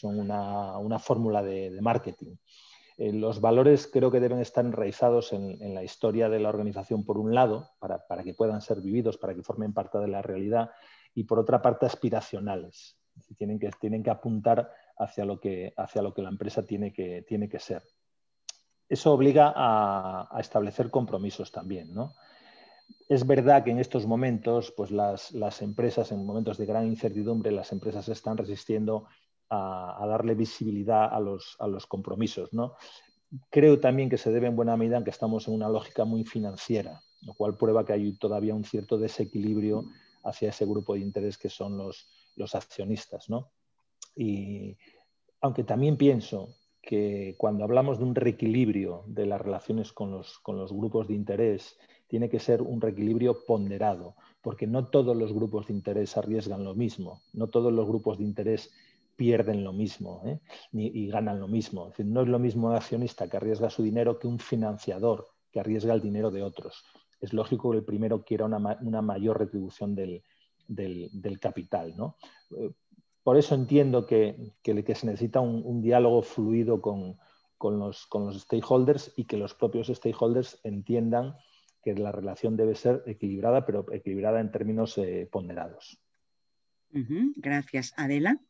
una fórmula de marketing. Los valores creo que deben estar enraizados en la historia de la organización por un lado, para que puedan ser vividos, para que formen parte de la realidad, y por otra parte aspiracionales. Tienen que apuntar hacia lo que la empresa tiene que ser. Eso obliga a establecer compromisos también, ¿no? Es verdad que en estos momentos, pues las empresas, en momentos de gran incertidumbre, las empresas están resistiendo a darle visibilidad a los compromisos, ¿no? Creo también que se debe en buena medida en que estamos en una lógica muy financiera, lo cual prueba que hay todavía un cierto desequilibrio hacia ese grupo de interés que son los accionistas, ¿no? Y aunque también pienso que cuando hablamos de un reequilibrio de las relaciones con los grupos de interés, tiene que ser un reequilibrio ponderado, porque no todos los grupos de interés arriesgan lo mismo, no todos los grupos de interés pierden lo mismo, y ganan lo mismo. Es decir, no es lo mismo un accionista que arriesga su dinero que un financiador que arriesga el dinero de otros. Es lógico que el primero quiera una mayor retribución del capital, ¿no? Por eso entiendo que se necesita un diálogo fluido con los stakeholders, y que los propios stakeholders entiendan que la relación debe ser equilibrada, pero equilibrada en términos ponderados. Gracias. Adela.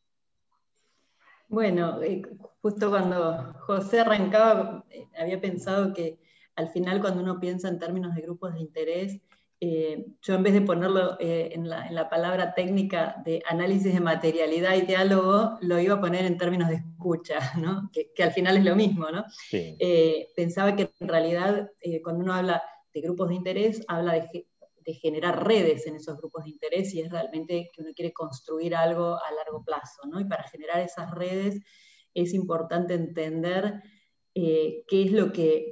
Bueno, justo cuando José arrancaba, había pensado que al final, cuando uno piensa en términos de grupos de interés, yo, en vez de ponerlo en la palabra técnica de análisis de materialidad y diálogo, lo iba a poner en términos de escucha, ¿no? Que al final es lo mismo, ¿no? Sí. Pensaba que en realidad, cuando uno habla de grupos de interés, habla de generar redes en esos grupos de interés, y es realmente que uno quiere construir algo a largo plazo, ¿no? Y para generar esas redes es importante entender qué es lo que,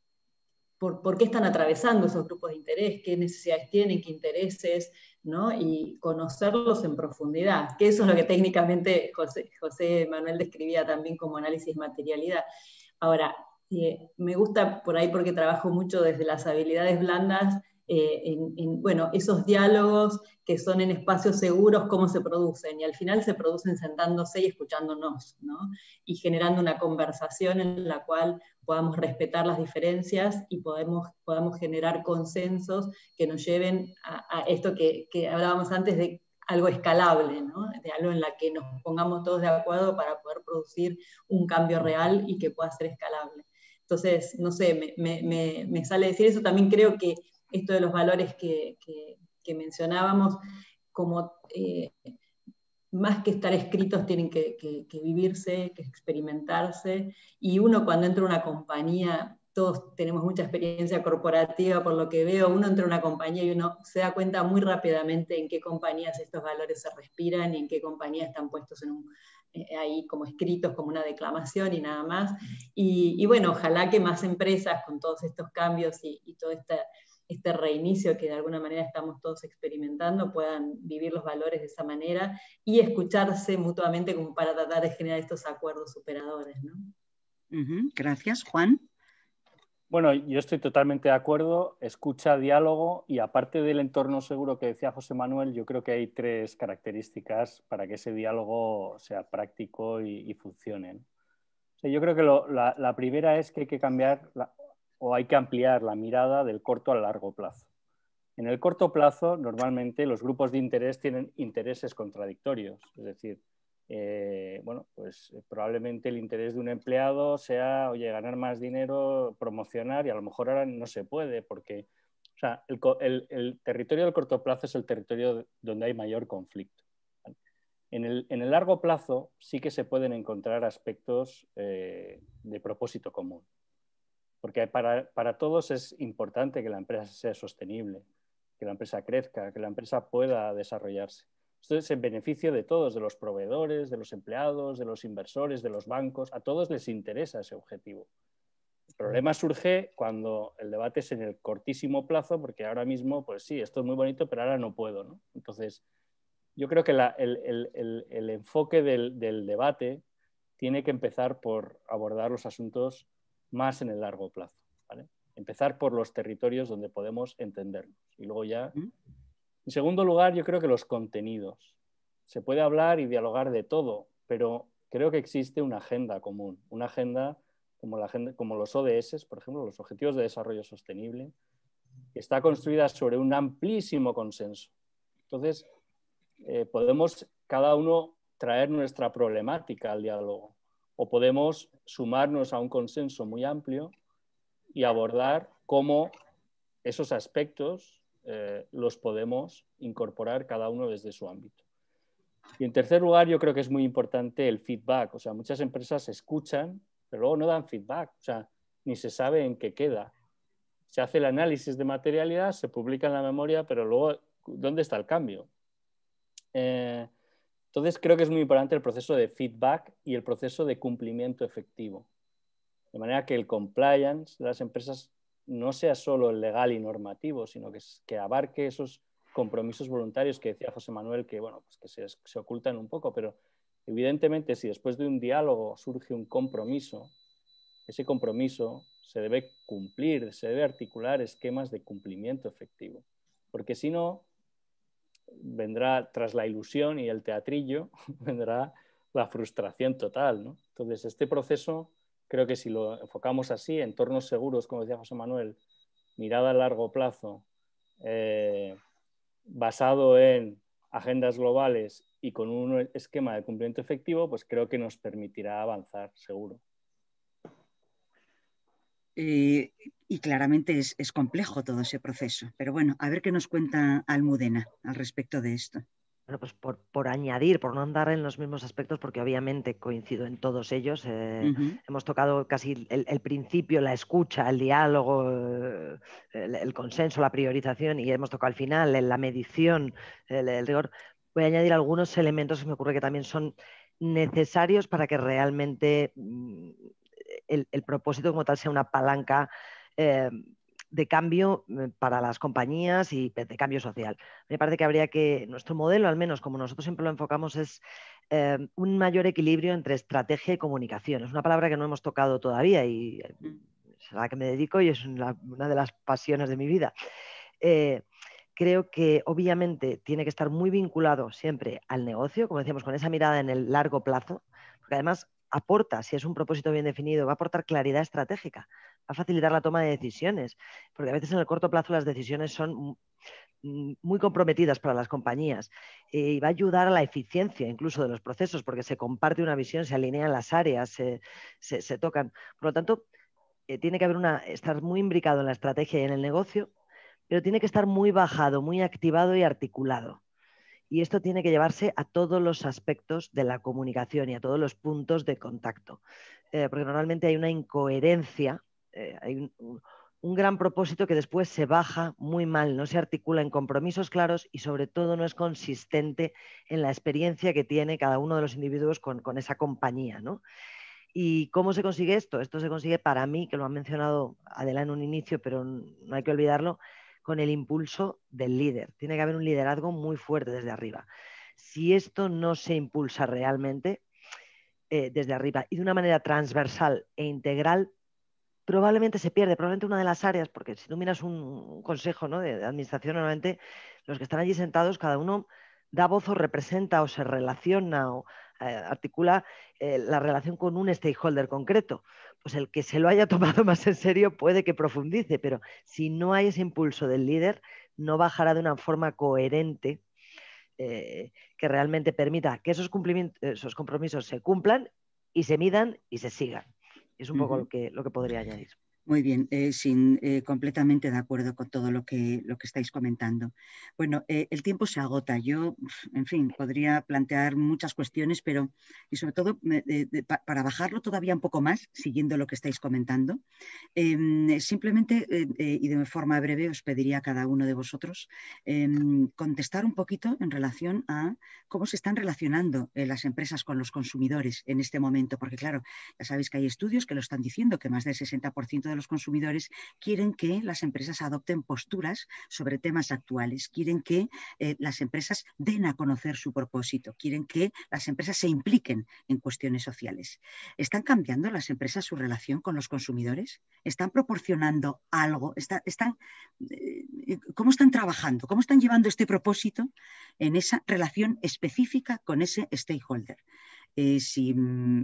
por qué están atravesando esos grupos de interés, qué necesidades tienen, qué intereses, ¿no? Y conocerlos en profundidad, que eso es lo que técnicamente José Manuel describía también como análisis de materialidad. Ahora, me gusta por ahí, porque trabajo mucho desde las habilidades blandas, bueno, esos diálogos que son en espacios seguros, cómo se producen, y al final se producen sentándose y escuchándonos, ¿no? Y generando una conversación en la cual podamos respetar las diferencias y podamos generar consensos que nos lleven a esto que hablábamos antes, de algo escalable, ¿no? De algo en la que nos pongamos todos de acuerdo para poder producir un cambio real y que pueda ser escalable. Entonces, no sé, me sale decir eso. También creo que esto de los valores que mencionábamos, como más que estar escritos, tienen que vivirse, que experimentarse, y uno, cuando entra a una compañía, todos tenemos mucha experiencia corporativa, por lo que veo, uno entra a una compañía y uno se da cuenta muy rápidamente en qué compañías estos valores se respiran y en qué compañías están puestos ahí como escritos, como una declamación y nada más. Y bueno, ojalá que más empresas, con todos estos cambios y todo este reinicio que de alguna manera estamos todos experimentando, puedan vivir los valores de esa manera y escucharse mutuamente, como para tratar de generar estos acuerdos superadores, ¿no? Gracias. Juan. Bueno, yo estoy totalmente de acuerdo. Escucha, diálogo, y aparte del entorno seguro que decía José Manuel, yo creo que hay 3 características para que ese diálogo sea práctico y funcione, ¿no? O sea, yo creo que la primera es que hay que cambiar o hay que ampliar la mirada del corto al largo plazo. En el corto plazo, normalmente los grupos de interés tienen intereses contradictorios, es decir, bueno, pues probablemente el interés de un empleado sea, oye, ganar más dinero, promocionar, y a lo mejor ahora no se puede, porque, o sea, el territorio del corto plazo es el territorio donde hay mayor conflicto, ¿vale? En el largo plazo sí que se pueden encontrar aspectos de propósito común, porque para todos es importante que la empresa sea sostenible, que la empresa crezca, que la empresa pueda desarrollarse. Esto es en beneficio de todos, de los proveedores, de los empleados, de los inversores, de los bancos. A todos les interesa ese objetivo. El problema surge cuando el debate es en el cortísimo plazo, porque ahora mismo, pues sí, esto es muy bonito, pero ahora no puedo, ¿no? Entonces, yo creo que el enfoque del debate tiene que empezar por abordar los asuntos más en el largo plazo, ¿vale? Empezar por los territorios donde podemos entendernos, y luego ya... En segundo lugar, yo creo que los contenidos. Se puede hablar y dialogar de todo, pero creo que existe una agenda común, una agenda como los ODS, por ejemplo, los Objetivos de Desarrollo Sostenible, que está construida sobre un amplísimo consenso. Entonces, podemos cada uno traer nuestra problemática al diálogo, o podemos sumarnos a un consenso muy amplio y abordar cómo esos aspectos los podemos incorporar cada uno desde su ámbito. Y en tercer lugar, yo creo que es muy importante el feedback. O sea, muchas empresas escuchan, pero luego no dan feedback. O sea, ni se sabe en qué queda. Se hace el análisis de materialidad, se publica en la memoria, pero luego, ¿dónde está el cambio? Entonces, creo que es muy importante el proceso de feedback y el proceso de cumplimiento efectivo. de manera que el compliance de las empresas no sea solo el legal y normativo, sino que abarque esos compromisos voluntarios que decía José Manuel, que, bueno, pues que se ocultan un poco, pero evidentemente si después de un diálogo surge un compromiso, ese compromiso se debe cumplir, se debe articular esquemas de cumplimiento efectivo, porque si no, vendrá tras la ilusión y el teatrillo, vendrá la frustración total, ¿no? Entonces, este proceso, creo que si lo enfocamos así, entornos seguros, como decía José Manuel, mirada a largo plazo, basado en agendas globales y con un esquema de cumplimiento efectivo, pues creo que nos permitirá avanzar, seguro. Y claramente es complejo todo ese proceso. Pero bueno, a ver qué nos cuenta Almudena al respecto de esto. Bueno, pues por añadir, por no andar en los mismos aspectos, porque obviamente coincido en todos ellos. Hemos tocado casi el principio, la escucha, el diálogo, el consenso, la priorización, y hemos tocado al final la medición, el rigor. Voy a añadir algunos elementos que me ocurre que también son necesarios para que realmente el propósito como tal sea una palanca de cambio para las compañías y de cambio social. Me parece que habría que, nuestro modelo, al menos como nosotros siempre lo enfocamos, es un mayor equilibrio entre estrategia y comunicación. Es una palabra que no hemos tocado todavía y es a la que me dedico y es una de las pasiones de mi vida. Creo que obviamente tiene que estar muy vinculado siempre al negocio, como decíamos, con esa mirada en el largo plazo, porque además aporta, si es un propósito bien definido, va a aportar claridad estratégica, va a facilitar la toma de decisiones, porque a veces en el corto plazo las decisiones son muy comprometidas para las compañías y va a ayudar a la eficiencia incluso de los procesos, porque se comparte una visión, se alinean las áreas, se tocan. Por lo tanto, tiene que haber estar muy imbricado en la estrategia y en el negocio, pero tiene que estar muy bajado, muy activado y articulado. Y esto tiene que llevarse a todos los aspectos de la comunicación y a todos los puntos de contacto. Porque normalmente hay una incoherencia, hay un gran propósito que después se baja muy mal, no se articula en compromisos claros y sobre todo no es consistente en la experiencia que tiene cada uno de los individuos con esa compañía, ¿no? ¿Y cómo se consigue esto? Esto se consigue para mí, que lo han mencionado Adela en un inicio, pero no hay que olvidarlo, con el impulso del líder. Tiene que haber un liderazgo muy fuerte desde arriba. Si esto no se impulsa realmente desde arriba y de una manera transversal e integral, probablemente se pierde, probablemente una de las áreas, porque si tú miras un consejo, ¿no?, de administración, normalmente los que están allí sentados, cada uno da voz o representa o se relaciona o articula la relación con un stakeholder concreto. Pues el que se lo haya tomado más en serio puede que profundice, pero si no hay ese impulso del líder, no bajará de una forma coherente que realmente permita que esos compromisos se cumplan y se midan y se sigan. Es un poco lo que podría añadir. Muy bien, completamente de acuerdo con todo lo que estáis comentando. Bueno, el tiempo se agota. Yo, en fin, podría plantear muchas cuestiones, pero y sobre todo para bajarlo todavía un poco más, siguiendo lo que estáis comentando, simplemente y de forma breve os pediría a cada uno de vosotros contestar un poquito en relación a cómo se están relacionando las empresas con los consumidores en este momento, porque claro, ya sabéis que hay estudios que lo están diciendo, que más del 60% de los consumidores quieren que las empresas adopten posturas sobre temas actuales, quieren que las empresas den a conocer su propósito, quieren que las empresas se impliquen en cuestiones sociales. ¿Están cambiando las empresas su relación con los consumidores? ¿Están proporcionando algo? ¿Cómo están trabajando? ¿Cómo están llevando este propósito en esa relación específica con ese stakeholder? Si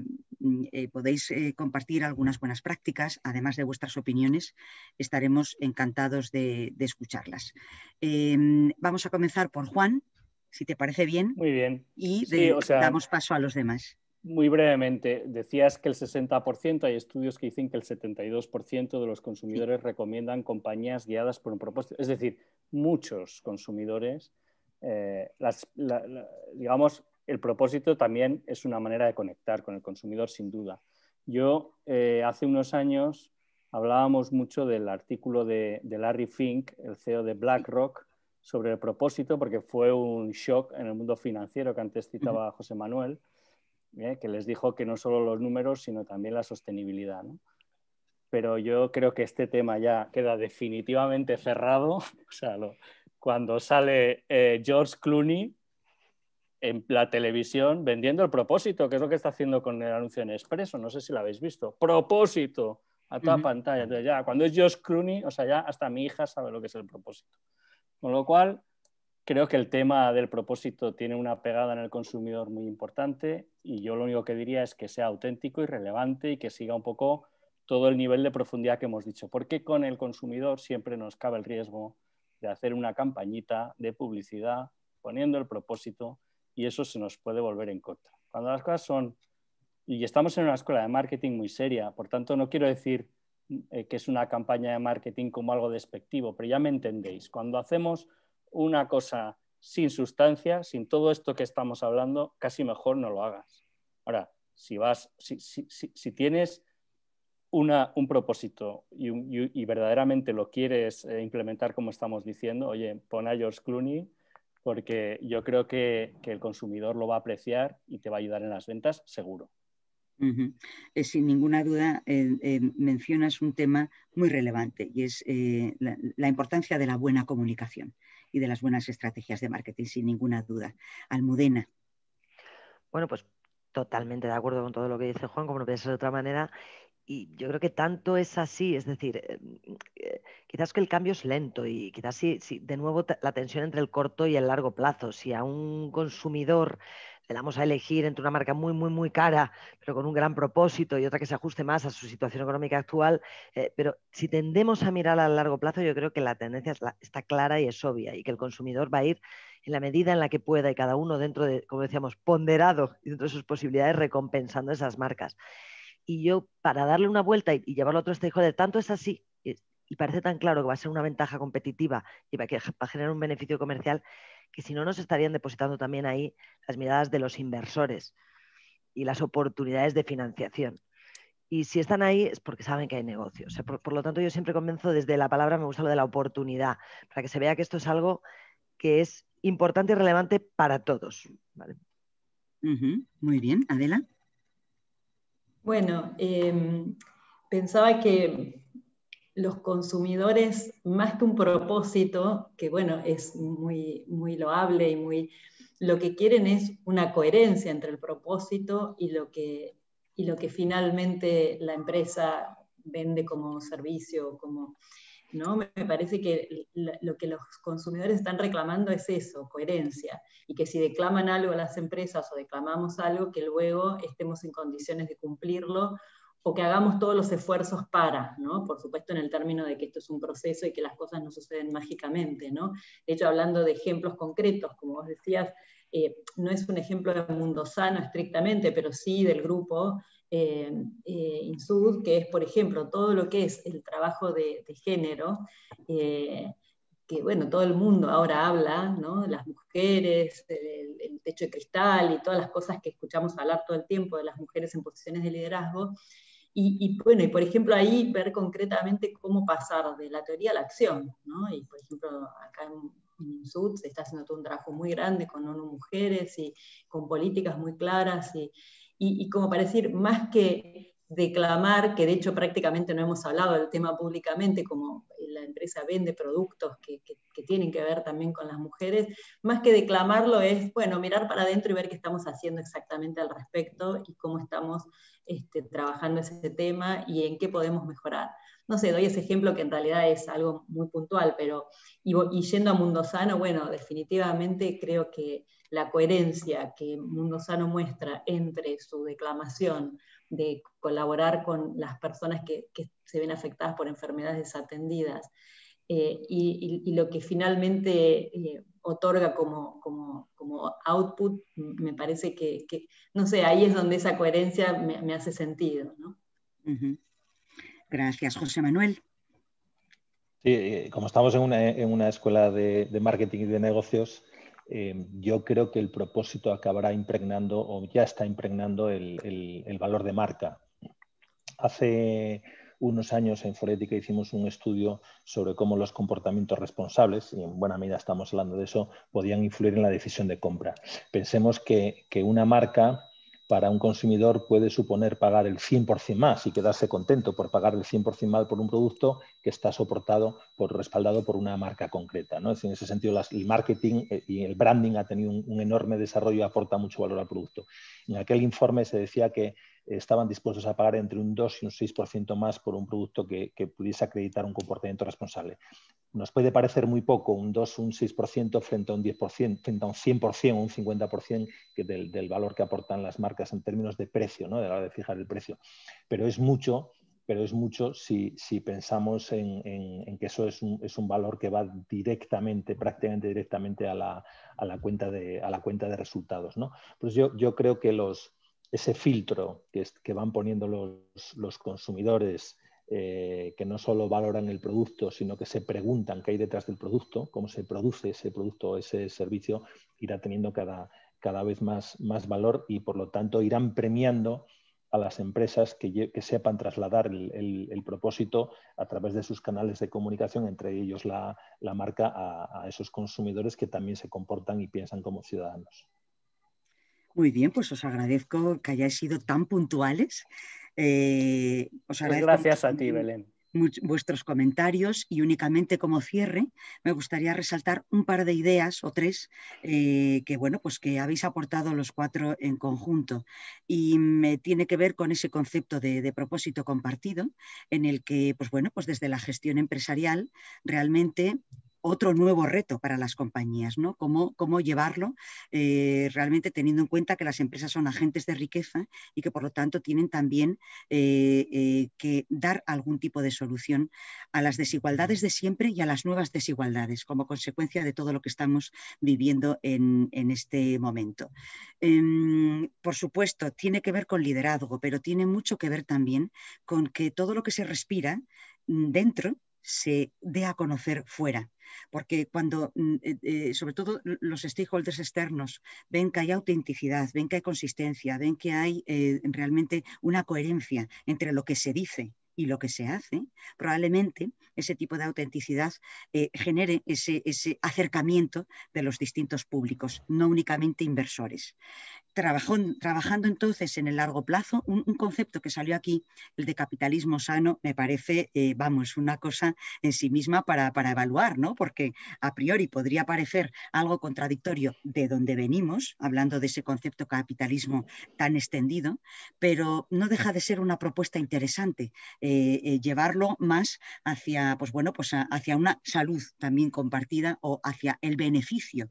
podéis compartir algunas buenas prácticas, además de vuestras opiniones, estaremos encantados de escucharlas. Vamos a comenzar por Juan, si te parece bien. Muy bien. Y sí, damos paso a los demás. Muy brevemente, decías que el 60%, hay estudios que dicen que el 72% de los consumidores recomiendan compañías guiadas por un propósito. Es decir, muchos consumidores, digamos, el propósito también es una manera de conectar con el consumidor, sin duda. Yo, hace unos años, hablábamos mucho del artículo de Larry Fink, el CEO de BlackRock, sobre el propósito, porque fue un shock en el mundo financiero que antes citaba José Manuel, que les dijo que no solo los números, sino también la sostenibilidad, ¿no? pero yo creo que este tema ya queda definitivamente cerrado. O sea, cuando sale George Clooney en la televisión vendiendo el propósito, que es lo que está haciendo con el anuncio en Expreso, no sé si lo habéis visto. Propósito a toda pantalla. Entonces ya, cuando es George Clooney, o sea, ya hasta mi hija sabe lo que es el propósito. Con lo cual, creo que el tema del propósito tiene una pegada en el consumidor muy importante y yo lo único que diría es que sea auténtico y relevante y que siga un poco todo el nivel de profundidad que hemos dicho. Porque con el consumidor siempre nos cabe el riesgo de hacer una campañita de publicidad poniendo el propósito y eso se nos puede volver en contra. Cuando las cosas son... Y estamos en una escuela de marketing muy seria, por tanto no quiero decir que es una campaña de marketing como algo despectivo, pero ya me entendéis. Cuando hacemos una cosa sin sustancia, sin todo esto que estamos hablando, casi mejor no lo hagas. Ahora, si tienes un propósito y verdaderamente lo quieres implementar como estamos diciendo, oye, pon a George Clooney porque yo creo que el consumidor lo va a apreciar y te va a ayudar en las ventas, seguro. Sin ninguna duda mencionas un tema muy relevante y es la importancia de la buena comunicación y de las buenas estrategias de marketing, sin ninguna duda. Almudena. Bueno, pues totalmente de acuerdo con todo lo que dice Juan, como no puede ser de otra manera. Y yo creo que tanto es así, es decir, quizás que el cambio es lento y quizás si de nuevo la tensión entre el corto y el largo plazo. Si a un consumidor le damos a elegir entre una marca muy, muy, muy cara, pero con un gran propósito y otra que se ajuste más a su situación económica actual, pero si tendemos a mirar a largo plazo, yo creo que la tendencia está clara y es obvia y que el consumidor va a ir en la medida en la que pueda y cada uno dentro de, como decíamos, ponderado y dentro de sus posibilidades recompensando esas marcas. Y yo, para darle una vuelta y llevarlo a otro stakeholder, tanto es así, y parece tan claro que va a ser una ventaja competitiva y va a generar un beneficio comercial, que si no nos estarían depositando también ahí las miradas de los inversores y las oportunidades de financiación. Y si están ahí es porque saben que hay negocios. O sea, por lo tanto, yo siempre convenzo desde la palabra, me gusta lo de la oportunidad, para que se vea que esto es algo que es importante y relevante para todos. ¿Vale? Muy bien, Adela. Bueno, pensaba que los consumidores, más que un propósito, que bueno, es muy, muy loable y muy... Lo que quieren es una coherencia entre el propósito y lo que finalmente la empresa vende como servicio, como... ¿no? Me parece que lo que los consumidores están reclamando es eso, coherencia, y que si declaman algo a las empresas o declamamos algo, que luego estemos en condiciones de cumplirlo o que hagamos todos los esfuerzos para, ¿no? Por supuesto en el término de que esto es un proceso y que las cosas no suceden mágicamente, ¿no? De hecho, hablando de ejemplos concretos, como vos decías, no es un ejemplo de Mundo Sano estrictamente, pero sí del grupo Insud, que es, por ejemplo, todo lo que es el trabajo de género, que bueno, todo el mundo ahora habla, ¿no? Las mujeres, el techo de cristal y todas las cosas que escuchamos hablar todo el tiempo de las mujeres en posiciones de liderazgo. Y bueno, y por ejemplo ahí ver concretamente cómo pasar de la teoría a la acción, ¿no? Y por ejemplo acá en Insud se está haciendo todo un trabajo muy grande con ONU Mujeres y con políticas muy claras y como para decir, más que declamar, que de hecho prácticamente no hemos hablado del tema públicamente, como la empresa vende productos que tienen que ver también con las mujeres, más que declamarlo es, bueno, mirar para adentro y ver qué estamos haciendo exactamente al respecto y cómo estamos trabajando ese tema y en qué podemos mejorar. No sé, doy ese ejemplo que en realidad es algo muy puntual, pero y yendo a Mundo Sano, bueno, definitivamente creo que la coherencia que Mundo Sano muestra entre su declamación de colaborar con las personas que se ven afectadas por enfermedades desatendidas y lo que finalmente otorga como output, me parece que, no sé, ahí es donde esa coherencia me hace sentido, ¿no? Gracias, José Manuel. Sí, como estamos en una escuela de marketing y de negocios, yo creo que el propósito acabará impregnando o ya está impregnando el valor de marca. Hace unos años en Forética hicimos un estudio sobre cómo los comportamientos responsables, y en buena medida estamos hablando de eso, podían influir en la decisión de compra. Pensemos que una marca para un consumidor puede suponer pagar el 100% más y quedarse contento por pagar el 100% más por un producto que está respaldado por una marca concreta, ¿no? Es decir, en ese sentido, el marketing y el branding ha tenido un enorme desarrollo y aporta mucho valor al producto. En aquel informe se decía que estaban dispuestos a pagar entre un 2 y un 6% más por un producto que pudiese acreditar un comportamiento responsable. Nos puede parecer muy poco, un 2 o un 6% frente a un 10%, frente a un 100% o un 50% del valor que aportan las marcas en términos de precio, ¿no? De la hora de fijar el precio. Pero es mucho si pensamos en que eso es un valor que va prácticamente directamente a la cuenta de resultados, ¿no? Pues yo creo que ese filtro que van poniendo los consumidores, que no solo valoran el producto, sino que se preguntan qué hay detrás del producto, cómo se produce ese producto o ese servicio, irá teniendo cada vez más valor y, por lo tanto, irán premiando a las empresas que sepan trasladar el propósito a través de sus canales de comunicación, entre ellos la marca, a esos consumidores que también se comportan y piensan como ciudadanos. Muy bien, pues os agradezco que hayáis sido tan puntuales. Os agradezco gracias a ti, Belén. Vuestros comentarios, y únicamente como cierre me gustaría resaltar un par de ideas o tres que, bueno, pues que habéis aportado los cuatro en conjunto, y me tiene que ver con ese concepto de propósito compartido, en el que, pues bueno, pues desde la gestión empresarial realmente otro nuevo reto para las compañías, ¿no? Cómo llevarlo realmente teniendo en cuenta que las empresas son agentes de riqueza y que por lo tanto tienen también que dar algún tipo de solución a las desigualdades de siempre y a las nuevas desigualdades como consecuencia de todo lo que estamos viviendo en este momento. Por supuesto, tiene que ver con liderazgo, pero tiene mucho que ver también con que todo lo que se respira dentro se dé a conocer fuera. Porque cuando, sobre todo los stakeholders externos, ven que hay autenticidad, ven que hay consistencia, ven que hay realmente una coherencia entre lo que se dice y lo que se hace, probablemente ese tipo de autenticidad genere ese acercamiento de los distintos públicos, no únicamente inversores. Trabajando entonces en el largo plazo, un concepto que salió aquí, el de capitalismo sano, me parece, una cosa en sí misma para evaluar, ¿no? Porque a priori podría parecer algo contradictorio de donde venimos, hablando de ese concepto capitalismo tan extendido, pero no deja de ser una propuesta interesante, llevarlo más hacia, pues bueno, pues hacia una salud también compartida o hacia el beneficio,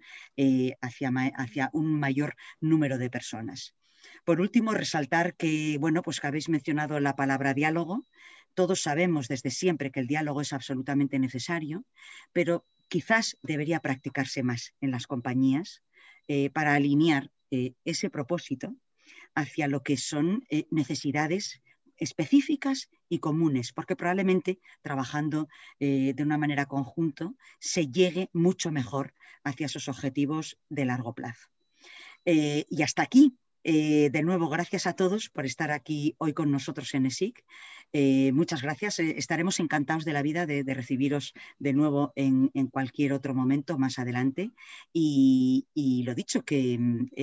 hacia un mayor número de personas. Por último, resaltar que, bueno, pues que habéis mencionado la palabra diálogo. Todos sabemos desde siempre que el diálogo es absolutamente necesario, pero quizás debería practicarse más en las compañías para alinear ese propósito hacia lo que son necesidades específicas y comunes, porque probablemente trabajando de una manera conjunta se llegue mucho mejor hacia esos objetivos de largo plazo. Y hasta aquí. De nuevo, gracias a todos por estar aquí hoy con nosotros en ESIC. Muchas gracias. Estaremos encantados de la vida de recibiros de nuevo en cualquier otro momento más adelante. Y lo dicho, que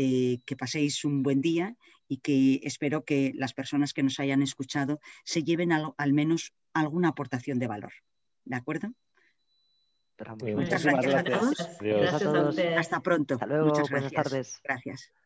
paséis un buen día y que espero que las personas que nos hayan escuchado se lleven al menos alguna aportación de valor. ¿De acuerdo? Muchísimas gracias. Gracias a ustedes. Hasta pronto. Hasta luego. Muchas Buenas gracias. tardes. Gracias.